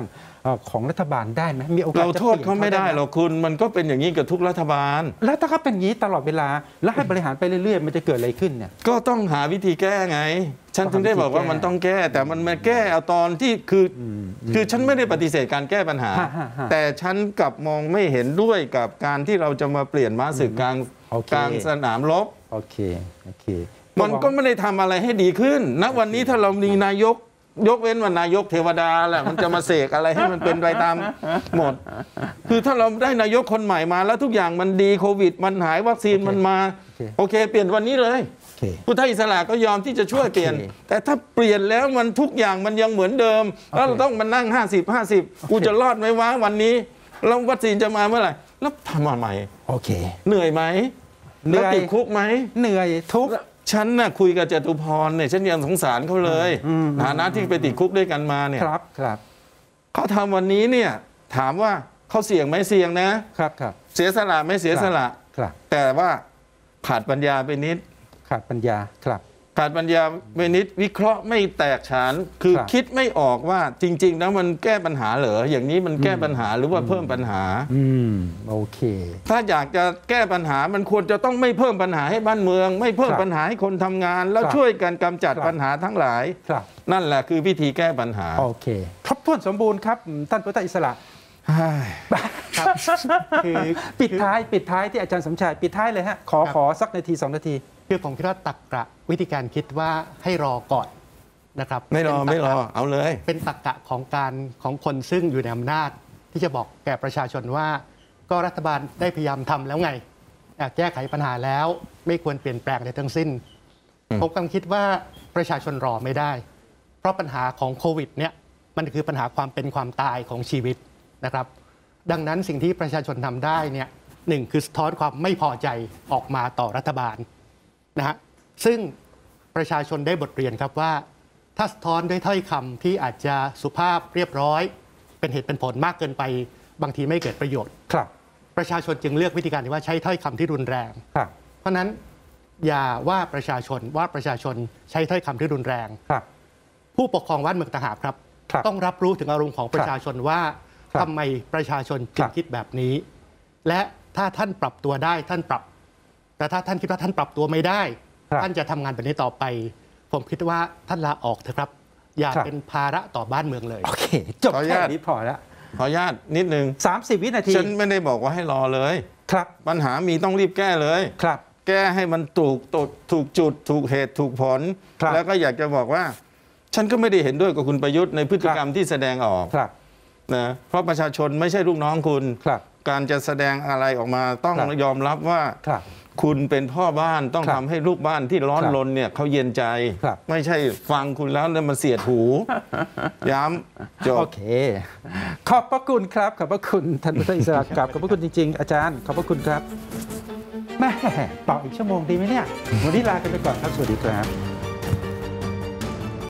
เอ่อของรัฐบาลได้ไหมมีโอกาส
เรา
จะ
โทษเขาไม่ได้หรอกคุณมันก็เป็นอย่างนี้กับทุกรัฐบาล
แล้วถ้าเขาเป็นอย่างนี้ตลอดเวลาแล้วให้บริหารไปเรื่อยๆมันจะเกิดอะไรขึ้นเนี่ย
ก็ต้องหาวิธีแก้ไง ฉันถึงได้บอกว่ามันต้องแก้ แต่มันมาแก้เอาตอนที่คืออคือฉันไม่ได้ปฏิเสธการแก้ปัญหา
ฮะฮะฮะ
แต่ฉันกลับมองไม่เห็นด้วยกับการที่เราจะมาเปลี่ยนม้าศึกกลาง
โอเค
กลางสนามรบ
โอเคโอเค
มันก็ไม่ได้ทำอะไรให้ดีขึ้นณวันนี้ถ้าเรามีนายกยกเว้นว่านายกเทวดาแหละมันจะมาเสกอะไรให้มันเป็นไปตามหมด คือถ้าเราได้นายกคนใหม่มาแล้วทุกอย่างมันดีโควิด มันหายวัคซีนมันมาโอเคเปลี่ยนวันนี้เลย
โอเค
พุทธอิสระก็ยอมที่จะช่วยเปลี่ยน
โอเค
แต่ถ้าเปลี่ยนแล้วมันทุกอย่างมันยังเหมือนเดิม แล้วเราต้องมานั่ง ห้าสิบ ห้าสิบ กูจะรอดไหมวะวันนี้แล้ววัคซีนจะมาเมื่อไหร่แล้วทำมาใหม่
โอเค
เหนื่อยไหม
เหนื่
แล้ว
อย
ติดคุกไหม
เหนื่อยทุกข์
ฉันน่ะคุยกับจตุพรเนี่ยฉันยังสงสารเขาเลยฐานะที่ไปติดคุกด้วยกันมาเนี่ย
ครับครับ
เขาทำวันนี้เนี่ยถามว่าเขาเสี่ยงไหมเสี่ยงนะ
ครับครับ
เสียสละไม่เสียสละ
ครับ
แต่ว่าขาดปัญญาไปนิด
ขาดปัญญาครับ
ขาดปัญญาไปนิดวิเคราะห์ไม่แตกฉานคือ
ครับ
คิดไม่ออกว่าจริงๆแล้วมันแก้ปัญหาเหรออย่างนี้มันแก้ปัญหาหรือว่าเพิ่มปัญหา
อืมโอเค
ถ้าอยากจะแก้ปัญหามันควรจะต้องไม่เพิ่มปัญหาให้บ้านเมือง ไม่เพิ่ม
ครับ
ปัญหาให้คนทำงาน แล้ว
ครับ
ช่วยกันกำจัด
ครับ
ปัญหาทั้งหลาย
ครับ
นั่นแหละคือวิธีแก้ปัญหา
โอเคครบถ้วนสมบูรณ์ครับท่านพุทธอิสระ
ครับคือ
ปิดท้ายปิดท้ายที่อาจารย์สมชายปิดท้ายเลยฮะขอ
ครับ
ขอสักนาทีสองนาที
คือผมคิดว่าตักกะวิธีการคิดว่าให้รอก่อนนะครับ
ไม่รอ
เป็นตรรกะ
ไม่รอเอาเลย
เป็นตรรกะของการของคนซึ่งอยู่ในอำนาจ ที่จะบอกแก่ประชาชนว่า ก็รัฐบาลได้พยายามทำแล้วไงอ่ะแก้ไขปัญหาแล้วไม่ควรเปลี่ยนแปลงใดทั้งสิ้น
อืม
ผมกำลังคิดว่าประชาชนรอไม่ได้ เพราะปัญหาของโควิดเนี่ยมันคือปัญหาความเป็นความตายของชีวิตนะครับ ดังนั้นสิ่งที่ประชาชนทำได้เนี่ยหนึ่งคือสะท้อนความไม่พอใจออกมาต่อรัฐบาลนะฮะซึ่งประชาชนได้บทเรียนครับว่า ถ้าสะท้อนด้วยถ้อยคำที่อาจจะสุภาพเรียบร้อย เป็นเหตุเป็นผลมากเกินไปบางทีไม่เกิดประโยชน์
ครับ
ประชาชนจึงเลือกวิธีการที่ว่าใช้ถ้อยคำที่รุนแรง
ครับ
เพราะฉะนั้นอย่าว่าประชาชนว่าประชาชนใช้ถ้อยคำที่รุนแรง
ครับ
ผู้ปกครองบ้านเมืองต่างหากครับ
ครับ
ต้องรับรู้ถึงอารมณ์ของประชาชนว่า
ครับ
ทำไมประชาชนจึ
ครั
ง
บ
คิดแบบนี้ และถ้าท่านปรับตัวได้ท่านปรับ แต่ถ้าท่านคิดว่าท่านปรับตัวไม่ได้
ครับ
ท่านจะทำงานแบบนี้ต่อไป ผมคิดว่าท่านลาออกเถอะครับ อย่า
ครับ
เป็นภาระต่อบ้านเมืองเลย
โอเค จบ
ขออนุ
แค่
ญาต
นี้พอแล้ว
ขออนุญาตนิดนึง
สามสิบวินาที
ฉันไม่ได้บอกว่าให้รอเลย
ครับ
ปัญหามีต้องรีบแก้เลย
ครับ
แก้ให้มันถูกตถูกจุดถูกเหตุถูกผล
ครับ
แล้วก็อยากจะบอกว่า ฉันก็ไม่ได้เห็นด้วยกับคุณประยุทธ์ในพฤติกรรมที่แสดงออก
ครับ
นะเพราะประชาชนไม่ใช่ลูกน้องคุณ
ครับ
การจะแสดงอะไรออกมาต้อง
ครับ
ยอมรับว่า
ครับ
คุณเป็นพ่อบ้านต้อง
ครับ
ทำให้ลูกบ้านที่ร้อน
ครับ
รนเนี่ยเขาเย็นใจ
ครับ
ไม่ใช่ฟังคุณแล้วแล้วมันเสียดหู ย้ำจบ
โอเค ขอบพระคุณครับ ขอบพระคุณท่านพุทธอิสระกับขอบพระคุณจริง ๆ อาจารย์ ขอบพระคุณครับแม่ต่ออีกชั่วโมงดีไหมเนี่ย วันนี้ลากันไปก่อนครับ สวัสดีครับ